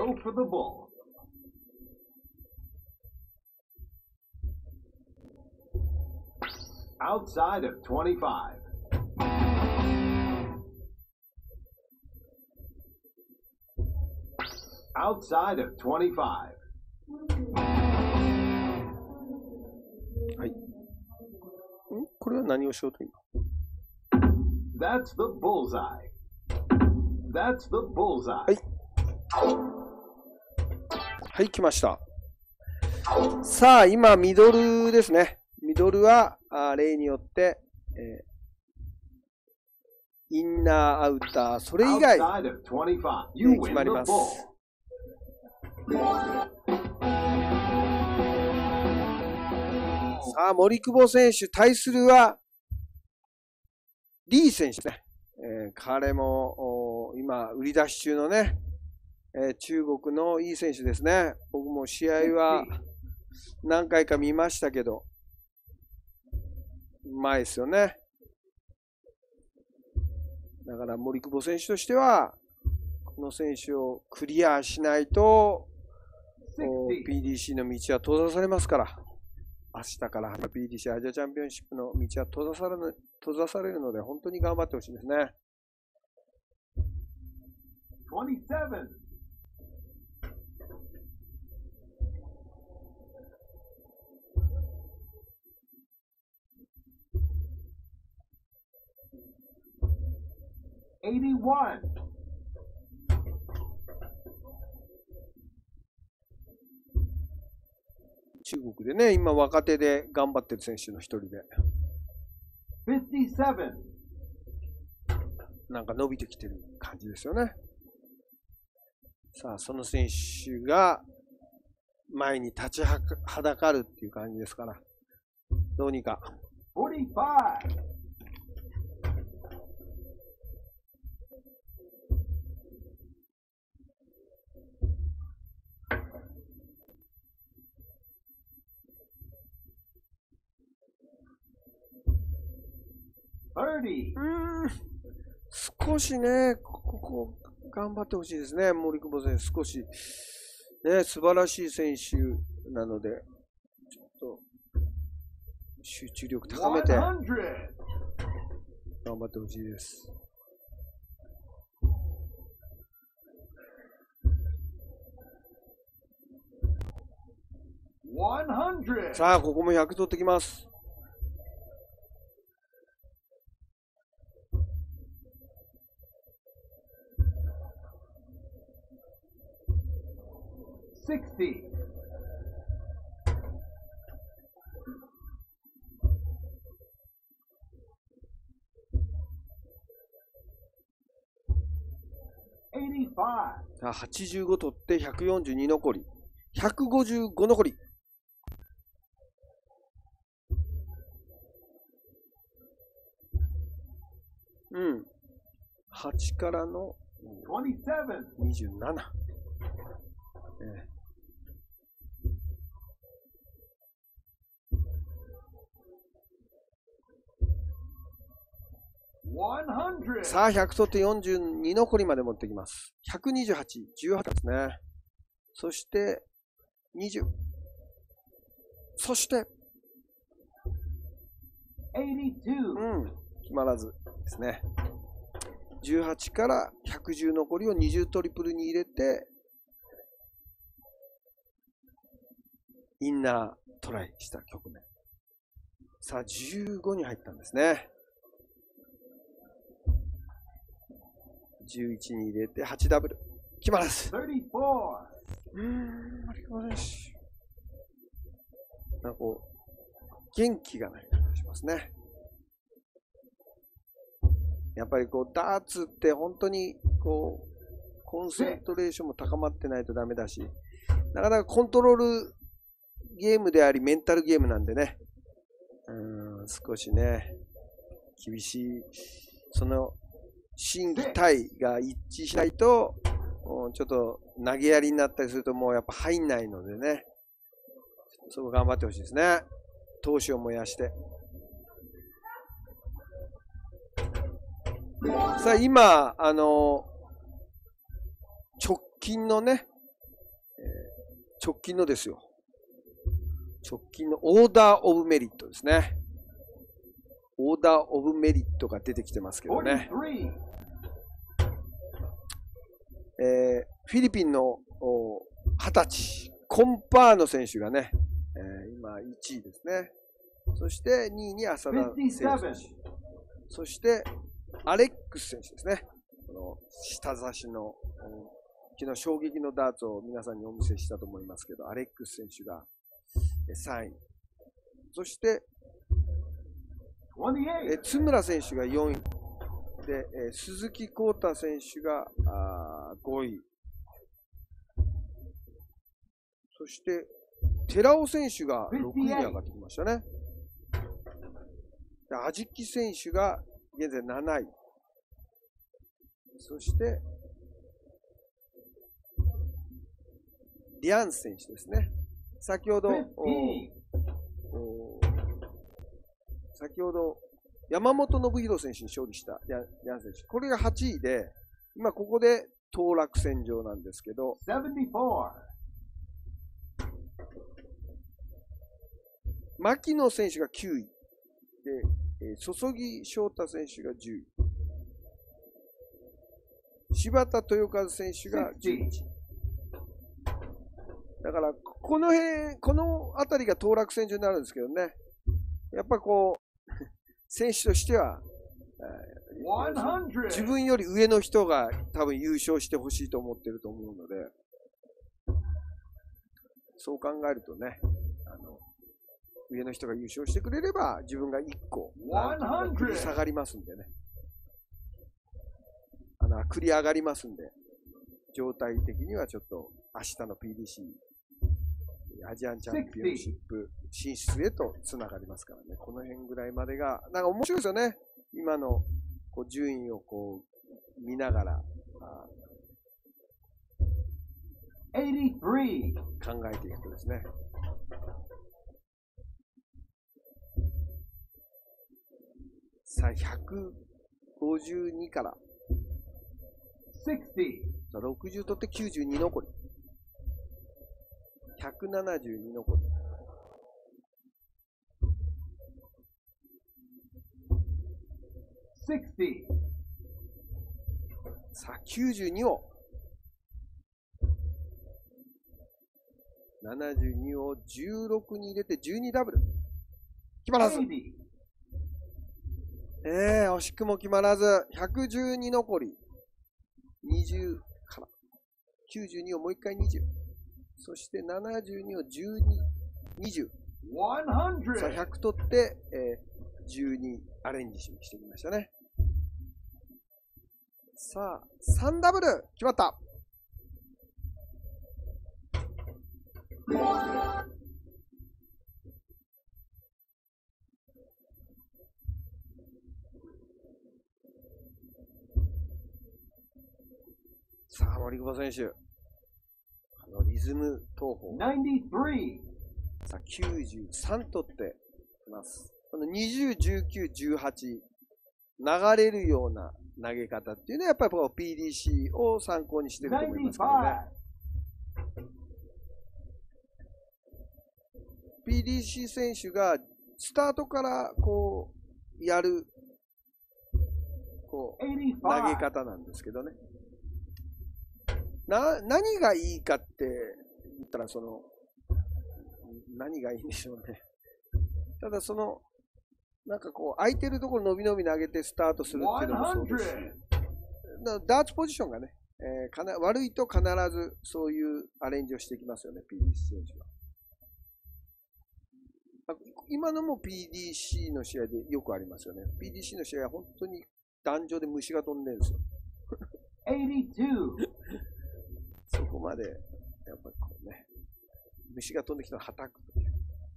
C: throw for the Bulls. Outside of 25. Outside of 25.
B: はい。これは何をしようと今。
C: That's the bullseye. That's the bullseye.
B: はい。はい、来ました。さあ、今、ミドルですね。ミドルは、例によって、インナー、アウター、それ以外で決まります。さあ、森久保選手、対するは、リー選手ですね。彼も、今、売り出し中のね、中国のいい選手ですね。僕も試合は何回か見ましたけど、うまいですよね。だから森久保選手としては、この選手をクリアしないと、PDC の道は閉ざされますから、明日から PDC アジアチャンピオンシップの道は閉ざされるので、本当に頑張ってほしいですね。
C: 27.
B: 中国でね、今若手で頑張ってる選手の一人で。
C: 57.
B: なんか伸びてきてる感じですよね。さあ、その選手が前に立ちはだかるっていう感じですから、どうにか。
C: 45. 30.
B: 少しね、ここ頑張ってほしいですね、森久保選手。少し、ね、素晴らしい選手なので、ちょっと集中力高めて頑張ってほしいです。さあ、ここも100取ってきます。
C: 60. 85.
B: さあ、85取って142残り。155残り。8からの27。さあ、100取って42残りまで持ってきます。128、18ですね。そして、20。そして、決まらずですね。18から110残りを20トリプルに入れて、インナートライした局面。さあ、15に入ったんですね。11に入れて8ダブル。決まらず。
C: 34.
B: 森久保選手。なんかこう、元気がない感じがしますね。やっぱりこう、ダーツって本当にこう、コンセントレーションも高まってないとダメだし、なかなかコントロールゲームであり、メンタルゲームなんでね、少しね、厳しい、その、心技体が一致しないと、ちょっと投げやりになったりするともうやっぱ入んないのでね、そこ頑張ってほしいですね。闘志を燃やして。さあ今、直近のね、 直近のですよ。直近のオーダーオブメリットですね。オーダーオブメリットが出てきてますけどね。
C: 43.
B: フィリピンの20歳、コンパーノ選手がね、今1位ですね。そして2位に浅田選
C: 57.
B: 手。そしてアレックス選手ですね。この下差しの、昨日衝撃のダーツを皆さんにお見せしたと思いますけど、アレックス選手が3位。そして
C: 28.
B: 津村選手が4位。で、鈴木浩太選手が5位。そして、寺尾選手が6位に上がってきましたね。で、安食選手が現在7位。そして、リアン選手ですね。先ほど、山本信弘選手に勝利したリアン選手。これが8位で、今ここで当落線上なんですけど、
C: 74.
B: 牧野選手が9位。で、曽木翔太選手が10位。柴田豊和選手が11位。だから、この辺りが当落線上になるんですけどね。やっぱこう、選手としては、
C: 100.
B: 自分より上の人が多分優勝してほしいと思ってると思うので、そう考えるとね、上の人が優勝してくれれば自分が1個繰り下がりますんでね。繰り上がりますんで、状態的にはちょっと明日の PDC アジアンチャンピオンシップ進出へとつながりますからね。この辺ぐらいまでが、なんか面白いですよね。今のこう順位をこう見ながら
C: 83.
B: 考えていくとですね。さあ、152から。
C: 60.
B: さあ60取って92残り。172残り。
C: 60.
B: さあ、92を。72を16に入れて12ダブル。決まらず。
C: 80.
B: 惜しくも決まらず。112残り。20から。92をもう一回20。そして72を12、20。さあ、
C: 100.
B: 100取って、12アレンジしてきましたね。さあ、3ダブル決まった。さあ、森久保選手。リズム投法。
C: 93.
B: さあ、93取っています。この20、19、18、流れるような投げ方っていうのは、やっぱりこう PDC を参考にしてると思いますけどね。
C: 95.
B: PDC 選手がスタートからこう、やる、こう、投げ方なんですけどね。何がいいかって言ったら、何がいいんでしょうね。ただなんかこう、空いてるところ伸び伸び投げてスタートするっていうのもそうですし、ダーツポジションがね、悪いと必ずそういうアレンジをしていきますよね、PDC 選手は。今のも PDC の試合でよくありますよね。PDC の試合は本当に壇上で虫が飛んでるんですよ。
C: 82.
B: そこまで、やっぱりこうね、虫が飛んできたらはたくという。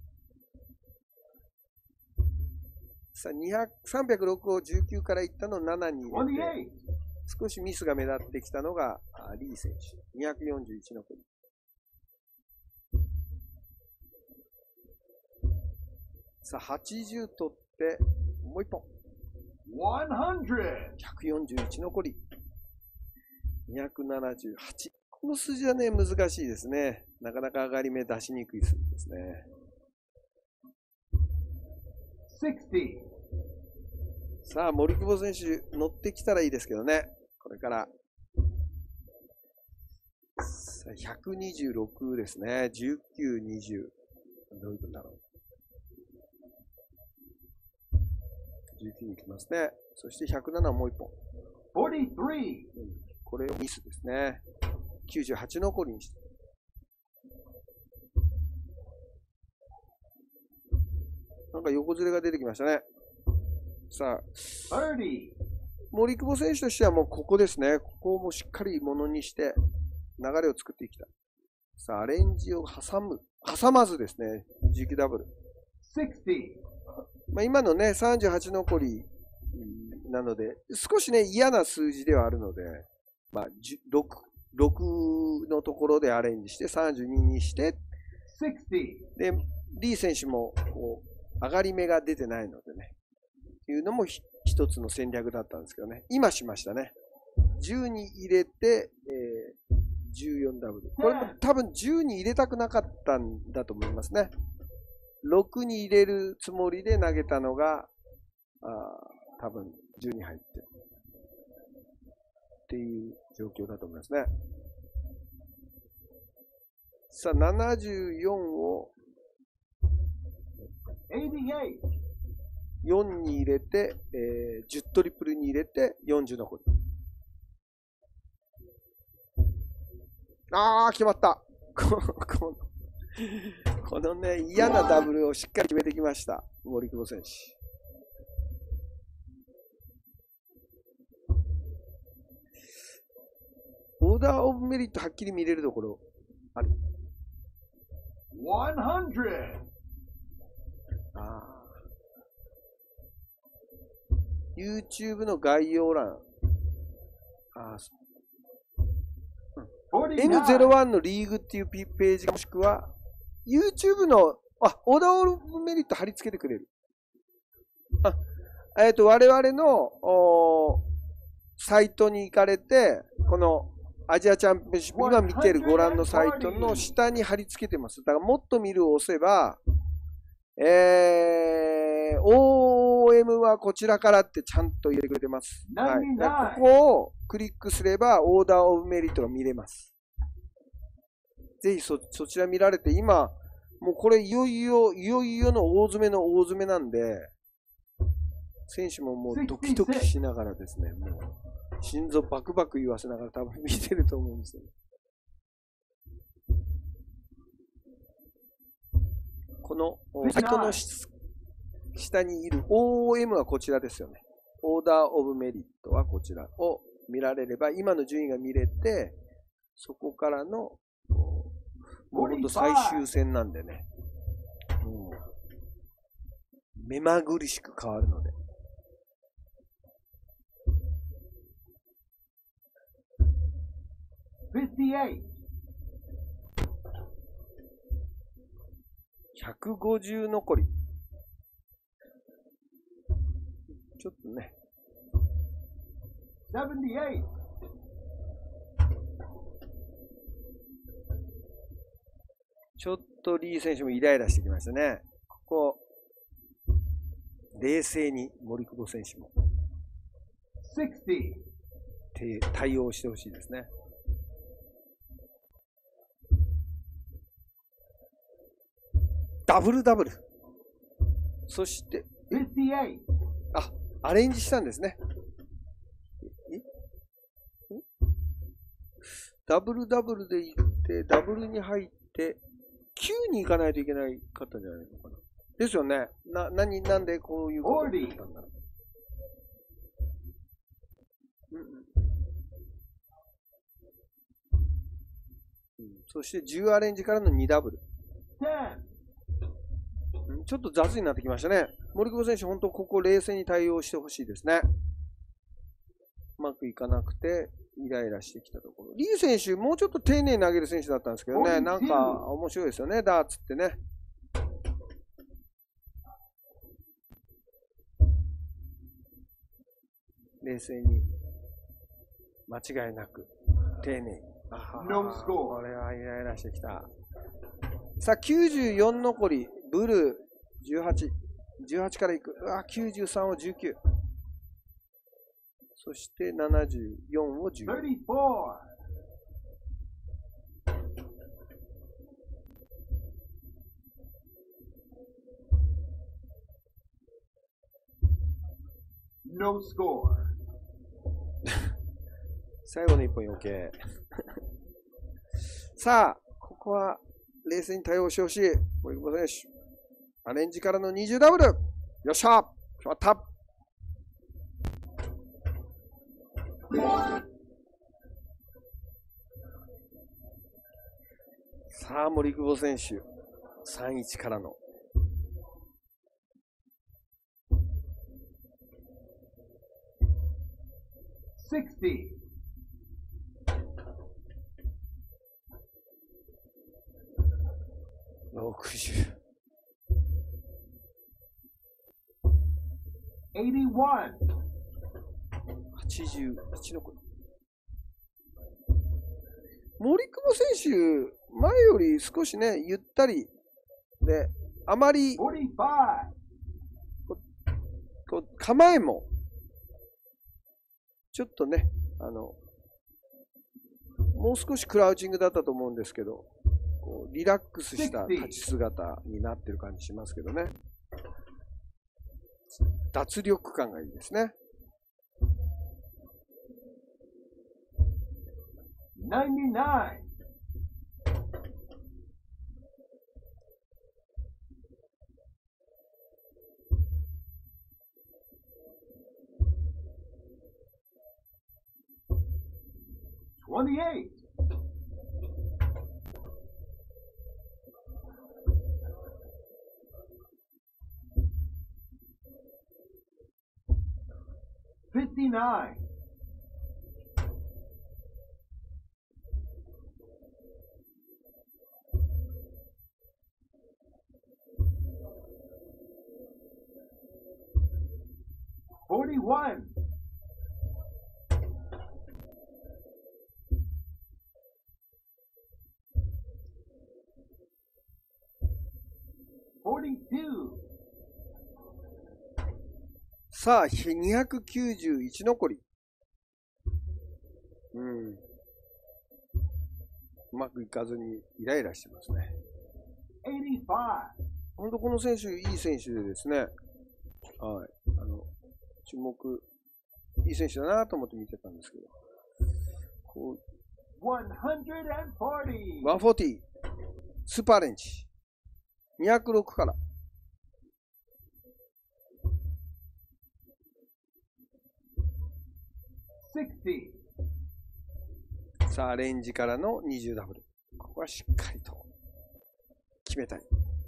B: さあ、306を19からいったのを7に入れて、少しミスが目立ってきたのがリー選手。241の国。さあ、80取って、もう一本。
C: 100.
B: 141残り。278。ここの数字はね、難しいですね。なかなか上がり目出しにくい数字ですね。
C: 60.
B: さあ、森久保選手、乗ってきたらいいですけどね。これから。さあ、126ですね。19、20。どういうことだろう。19に行きますね。そして107はもう1本。
C: 43.
B: これをミスですね。98残りにして。なんか横ずれが出てきましたね。さあ、
C: 30.
B: 森久保選手としてはもうここですね。ここをもうしっかりものにして流れを作っていきたい。さあ、アレンジを挟まずですね。19ダブル。
C: 60.
B: まあ、今のね、38残りなので、少しね、嫌な数字ではあるので、まあ、6のところでアレンジして32にして、
C: 60.
B: で、リー選手もこう上がり目が出てないのでね、いうのも一つの戦略だったんですけどね、今しましたね。10に入れて、14ダブル。これも多分10に入れたくなかったんだと思いますね。6に入れるつもりで投げたのが、多分10に入ってるっていう状況だと思いますね。さあ、74を
C: 88.
B: 4に入れて、10トリプルに入れて40残り。決まった。このね、嫌なダブルをしっかり決めてきました。森久保選手。オーダーオブメリットはっきり見れるところある。
C: 100.
B: YouTube の概要欄。
C: 49.
B: N01 のリーグっていうページもしくは、YouTube の、オーダーオブメリット貼り付けてくれる。我々のサイトに行かれて、このアジアチャンピオンシップ、今見てるご覧のサイトの下に貼り付けてます。だからもっと見るを押せば、OM はこちらからってちゃんと入れてくれてます。はい。ここをクリックすれば、オーダーオブメリットが見れます。ぜひそちら見られて、今、もうこれいよいよの大詰めの大詰めなんで、選手ももうドキドキしながらですね、もう心臓バクバク言わせながら多分見てると思うんですよ。このサイトの下にいる OM はこちらですよね。オーダーオブメリットはこちらを見られれば、今の順位が見れて、そこからの、もうほんと最終戦なんでね、もう目まぐるしく変わるので。
C: 58.
B: 150残り。ちょっとね。
C: 78.
B: ちょっとリー選手もイライラしてきましたね。ここ、冷静に森久保選手も
C: 60.
B: 対応してほしいですね。ダブルダブル。そして、
C: 58.
B: アレンジしたんですね。ダブルダブルでいって、ダブルに入って、9に行かないといけないかったんじゃないのかな。ですよね。なんでこういうことになったんだろう。そして10アレンジからの2ダブル。ちょっと雑になってきましたね。森久保選手、本当ここ冷静に対応してほしいですね。うまくいかなくて、イライラしてきたところ。リー選手、もうちょっと丁寧に投げる選手だったんですけどね、なんか面白いですよね、ダーツってね。冷静に、間違いなく、丁寧に。
C: No score.
B: これはイライラしてきた。さあ、94残り、ブルー18。18からいく。93を19。そして74を10。
C: 34. No score.
B: 最後の1本余計。さあ、ここは冷静に対応してほしい。森久保選手。アレンジからの20ダブル。よっしゃ決まった。さあ、森久保選手。3-1からの。
C: 60.
B: 60。
C: 81.
B: 81の子。森久保選手、前より少しね、ゆったりで、あまり
C: 45.
B: こう構えも、ちょっとね、もう少しクラウチングだったと思うんですけど、こうリラックスした立ち姿になってる感じしますけどね。脱力感がいいですね。
C: 99. 28. 59. 41. 42.
B: さあ、291残り。うまくいかずにイライラしてますね。
C: 85.
B: 本当この選手、いい選手でですね。はい。注目、いい選手だなと思って見てたんですけど。こう
C: 140.
B: 140、スーパーレンジ。206から。
C: 60.
B: さあ、レンジからの20ダブル。ここはしっかりと決めたい。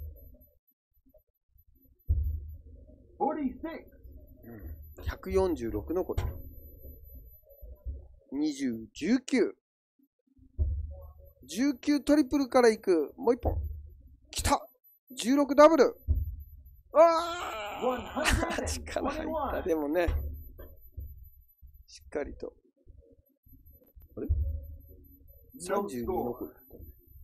C: 46.
B: 146残り。20、19。19トリプルからいく。もう一本。きた !16 ダブル。力入った。でもね、しっかりと。あれ ?32 残りだったね。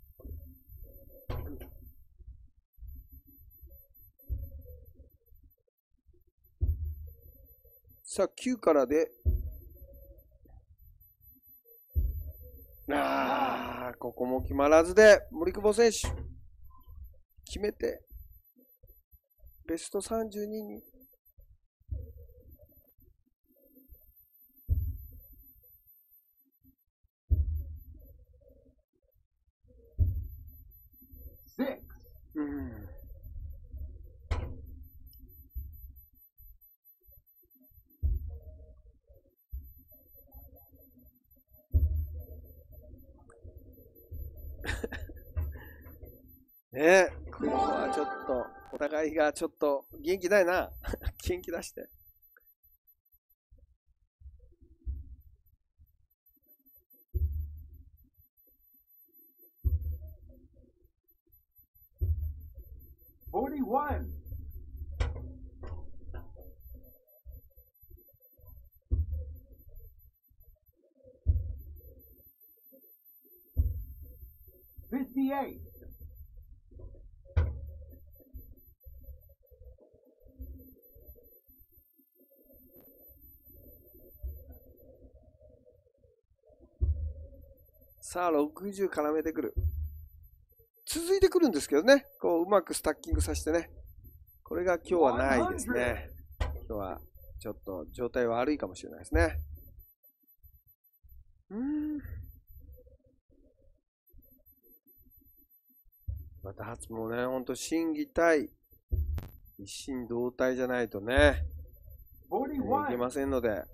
B: さあ、9からで、ここも決まらずで、森久保選手、決めて、ベスト32に。ねえ、ここはちょっと、お互いがちょっと元気ないな。元気出して。
C: 41.
B: さ
C: 58.
B: さあ、60絡めてくる。続いてくるんですけどね。こう、うまくスタッキングさせてね。これが今日はないですね。今日はちょっと状態悪いかもしれないですね。また初もね、ほんと心技体、一心同体じゃないとね、いけませんので。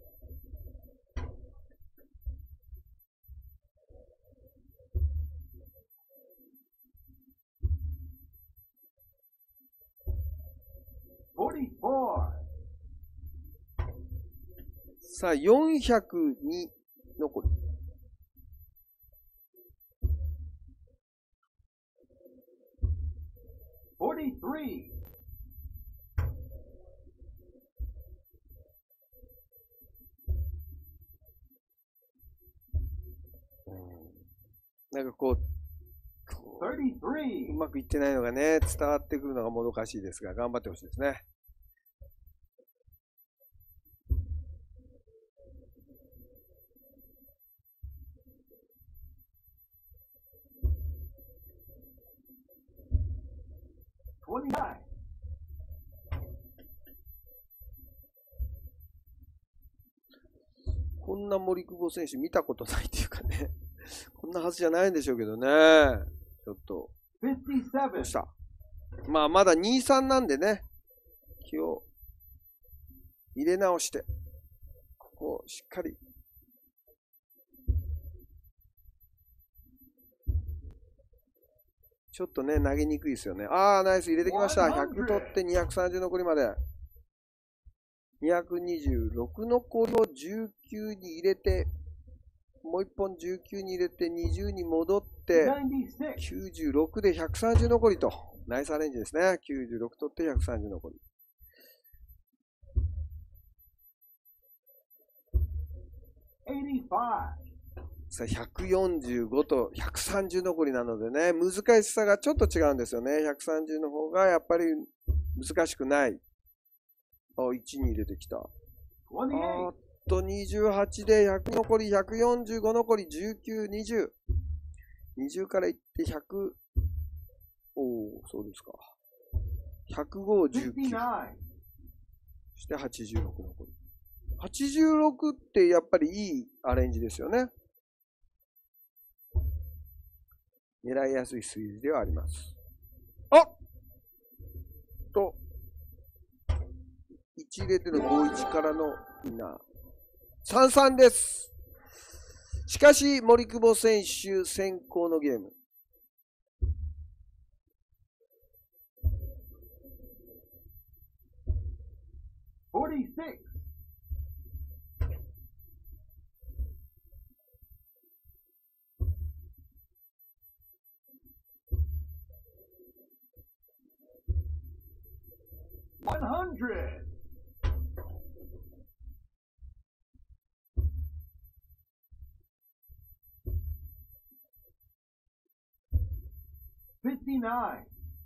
C: 44.
B: さあ、402残り。
C: 43.
B: なんかこう、う
C: 33.
B: まくいってないのがね、伝わってくるのがもどかしいですが、頑張ってほしいですね。
C: 29.
B: こんな森久保選手見たことないっていうかね、こんなはずじゃないんでしょうけどね。ちょっと、どう
C: 57.
B: した？まあ、まだ2-3なんでね、気を入れ直して、ここをしっかり。ちょっとね、投げにくいですよね。ああ、ナイス入れてきました。100取って230残りまで。226残りを19に入れて、もう1本19に入れて20に戻って、
C: 96.
B: 96で130残りと。ナイスアレンジですね。96取って130残り。
C: 85.
B: さあ、145と130残りなのでね、難しさがちょっと違うんですよね。130の方がやっぱり難しくない。あ、1に入れてきた。
C: 28.
B: 28で100残り、145残り、19、20。20からいって100。おー、そうですか。105、19。
C: 59.
B: そして86残り。86ってやっぱりいいアレンジですよね。狙いやすい数字ではあります。あっと、1入れての51からのみんな、33です。しかし、森久保選手先行のゲーム。
C: 46. 100. 59.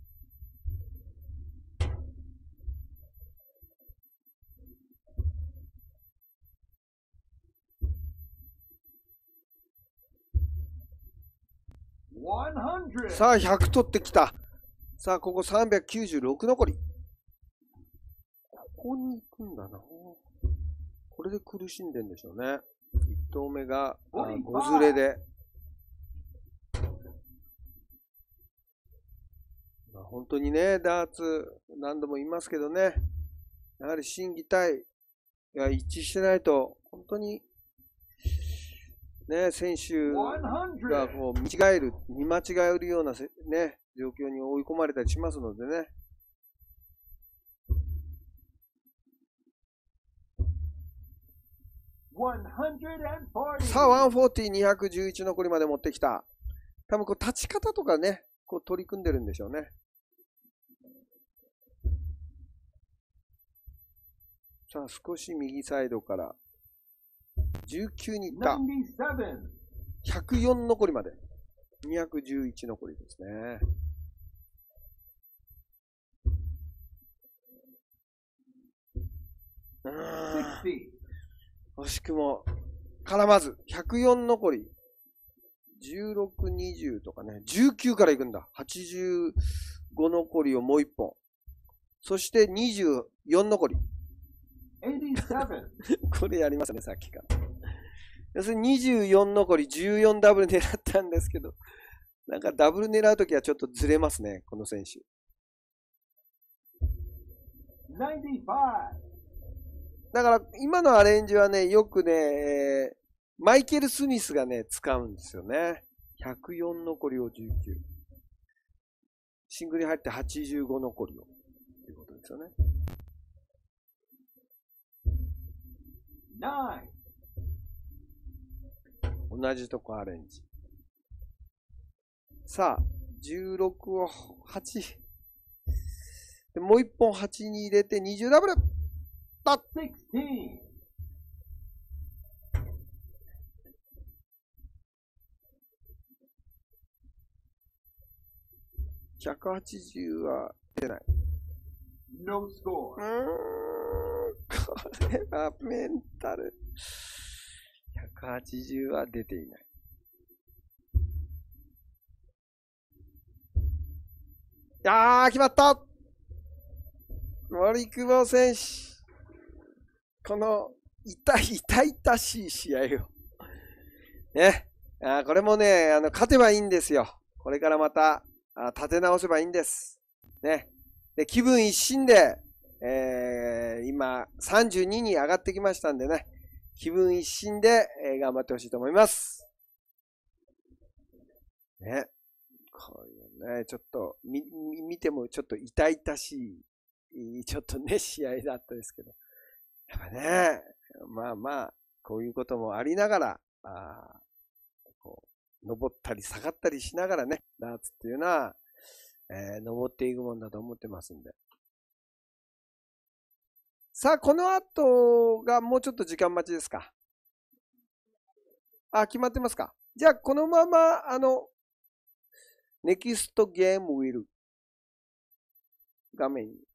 C: 100.
B: さあ、100取ってきた。さあ、ここ396残り。ここに行くんだな。これで苦しんでんでしょうね。1投目が5ずれで。本当にね、ダーツ何度も言いますけどね、やはり心技体が一致してないと、本当にね、選手がこう見間違えるようなね、状況に追い込まれたりしますのでね。さあ、140、211残りまで持ってきた。多分こう立ち方とかね、こう取り組んでるんでしょうね。さあ、少し右サイドから19に行った。104残りまで。 211残りですね。惜しくも絡まず、104残り。16、20とかね、19からいくんだ。85残りをもう1本。そして24残り。これやりましたね、さっきから。要するに24残り14ダブル狙ったんですけど、なんかダブル狙うときはちょっとずれますね、この選手。だから今のアレンジはね、よくね、マイケル・スミスがね、使うんですよね。104残りを19。シングルに入って85残りを。ということですよね。同じとこアレンジ。さあ、16を8。でもう一本8に入れて20ダブル。パッ 180は出ない。
C: No score.
B: これはメンタル。180は出ていない。決まった森久保選手。この痛々しい試合を。ね。これもね、勝てばいいんですよ。これからまた、立て直せばいいんです。ね。で、気分一新で、今、32に上がってきましたんでね。気分一新で、頑張ってほしいと思います。ね。こういうね、ちょっと、見てもちょっと痛々しい、ちょっとね、試合だったですけど。やっぱね、まあ、こういうこともありながら、こう、登ったり下がったりしながらね、ダーツっていうのは、登っていくもんだと思ってますんで。さあ、この後がもうちょっと時間待ちですか。決まってますか。じゃあ、このまま、ネキストゲームウィル画面に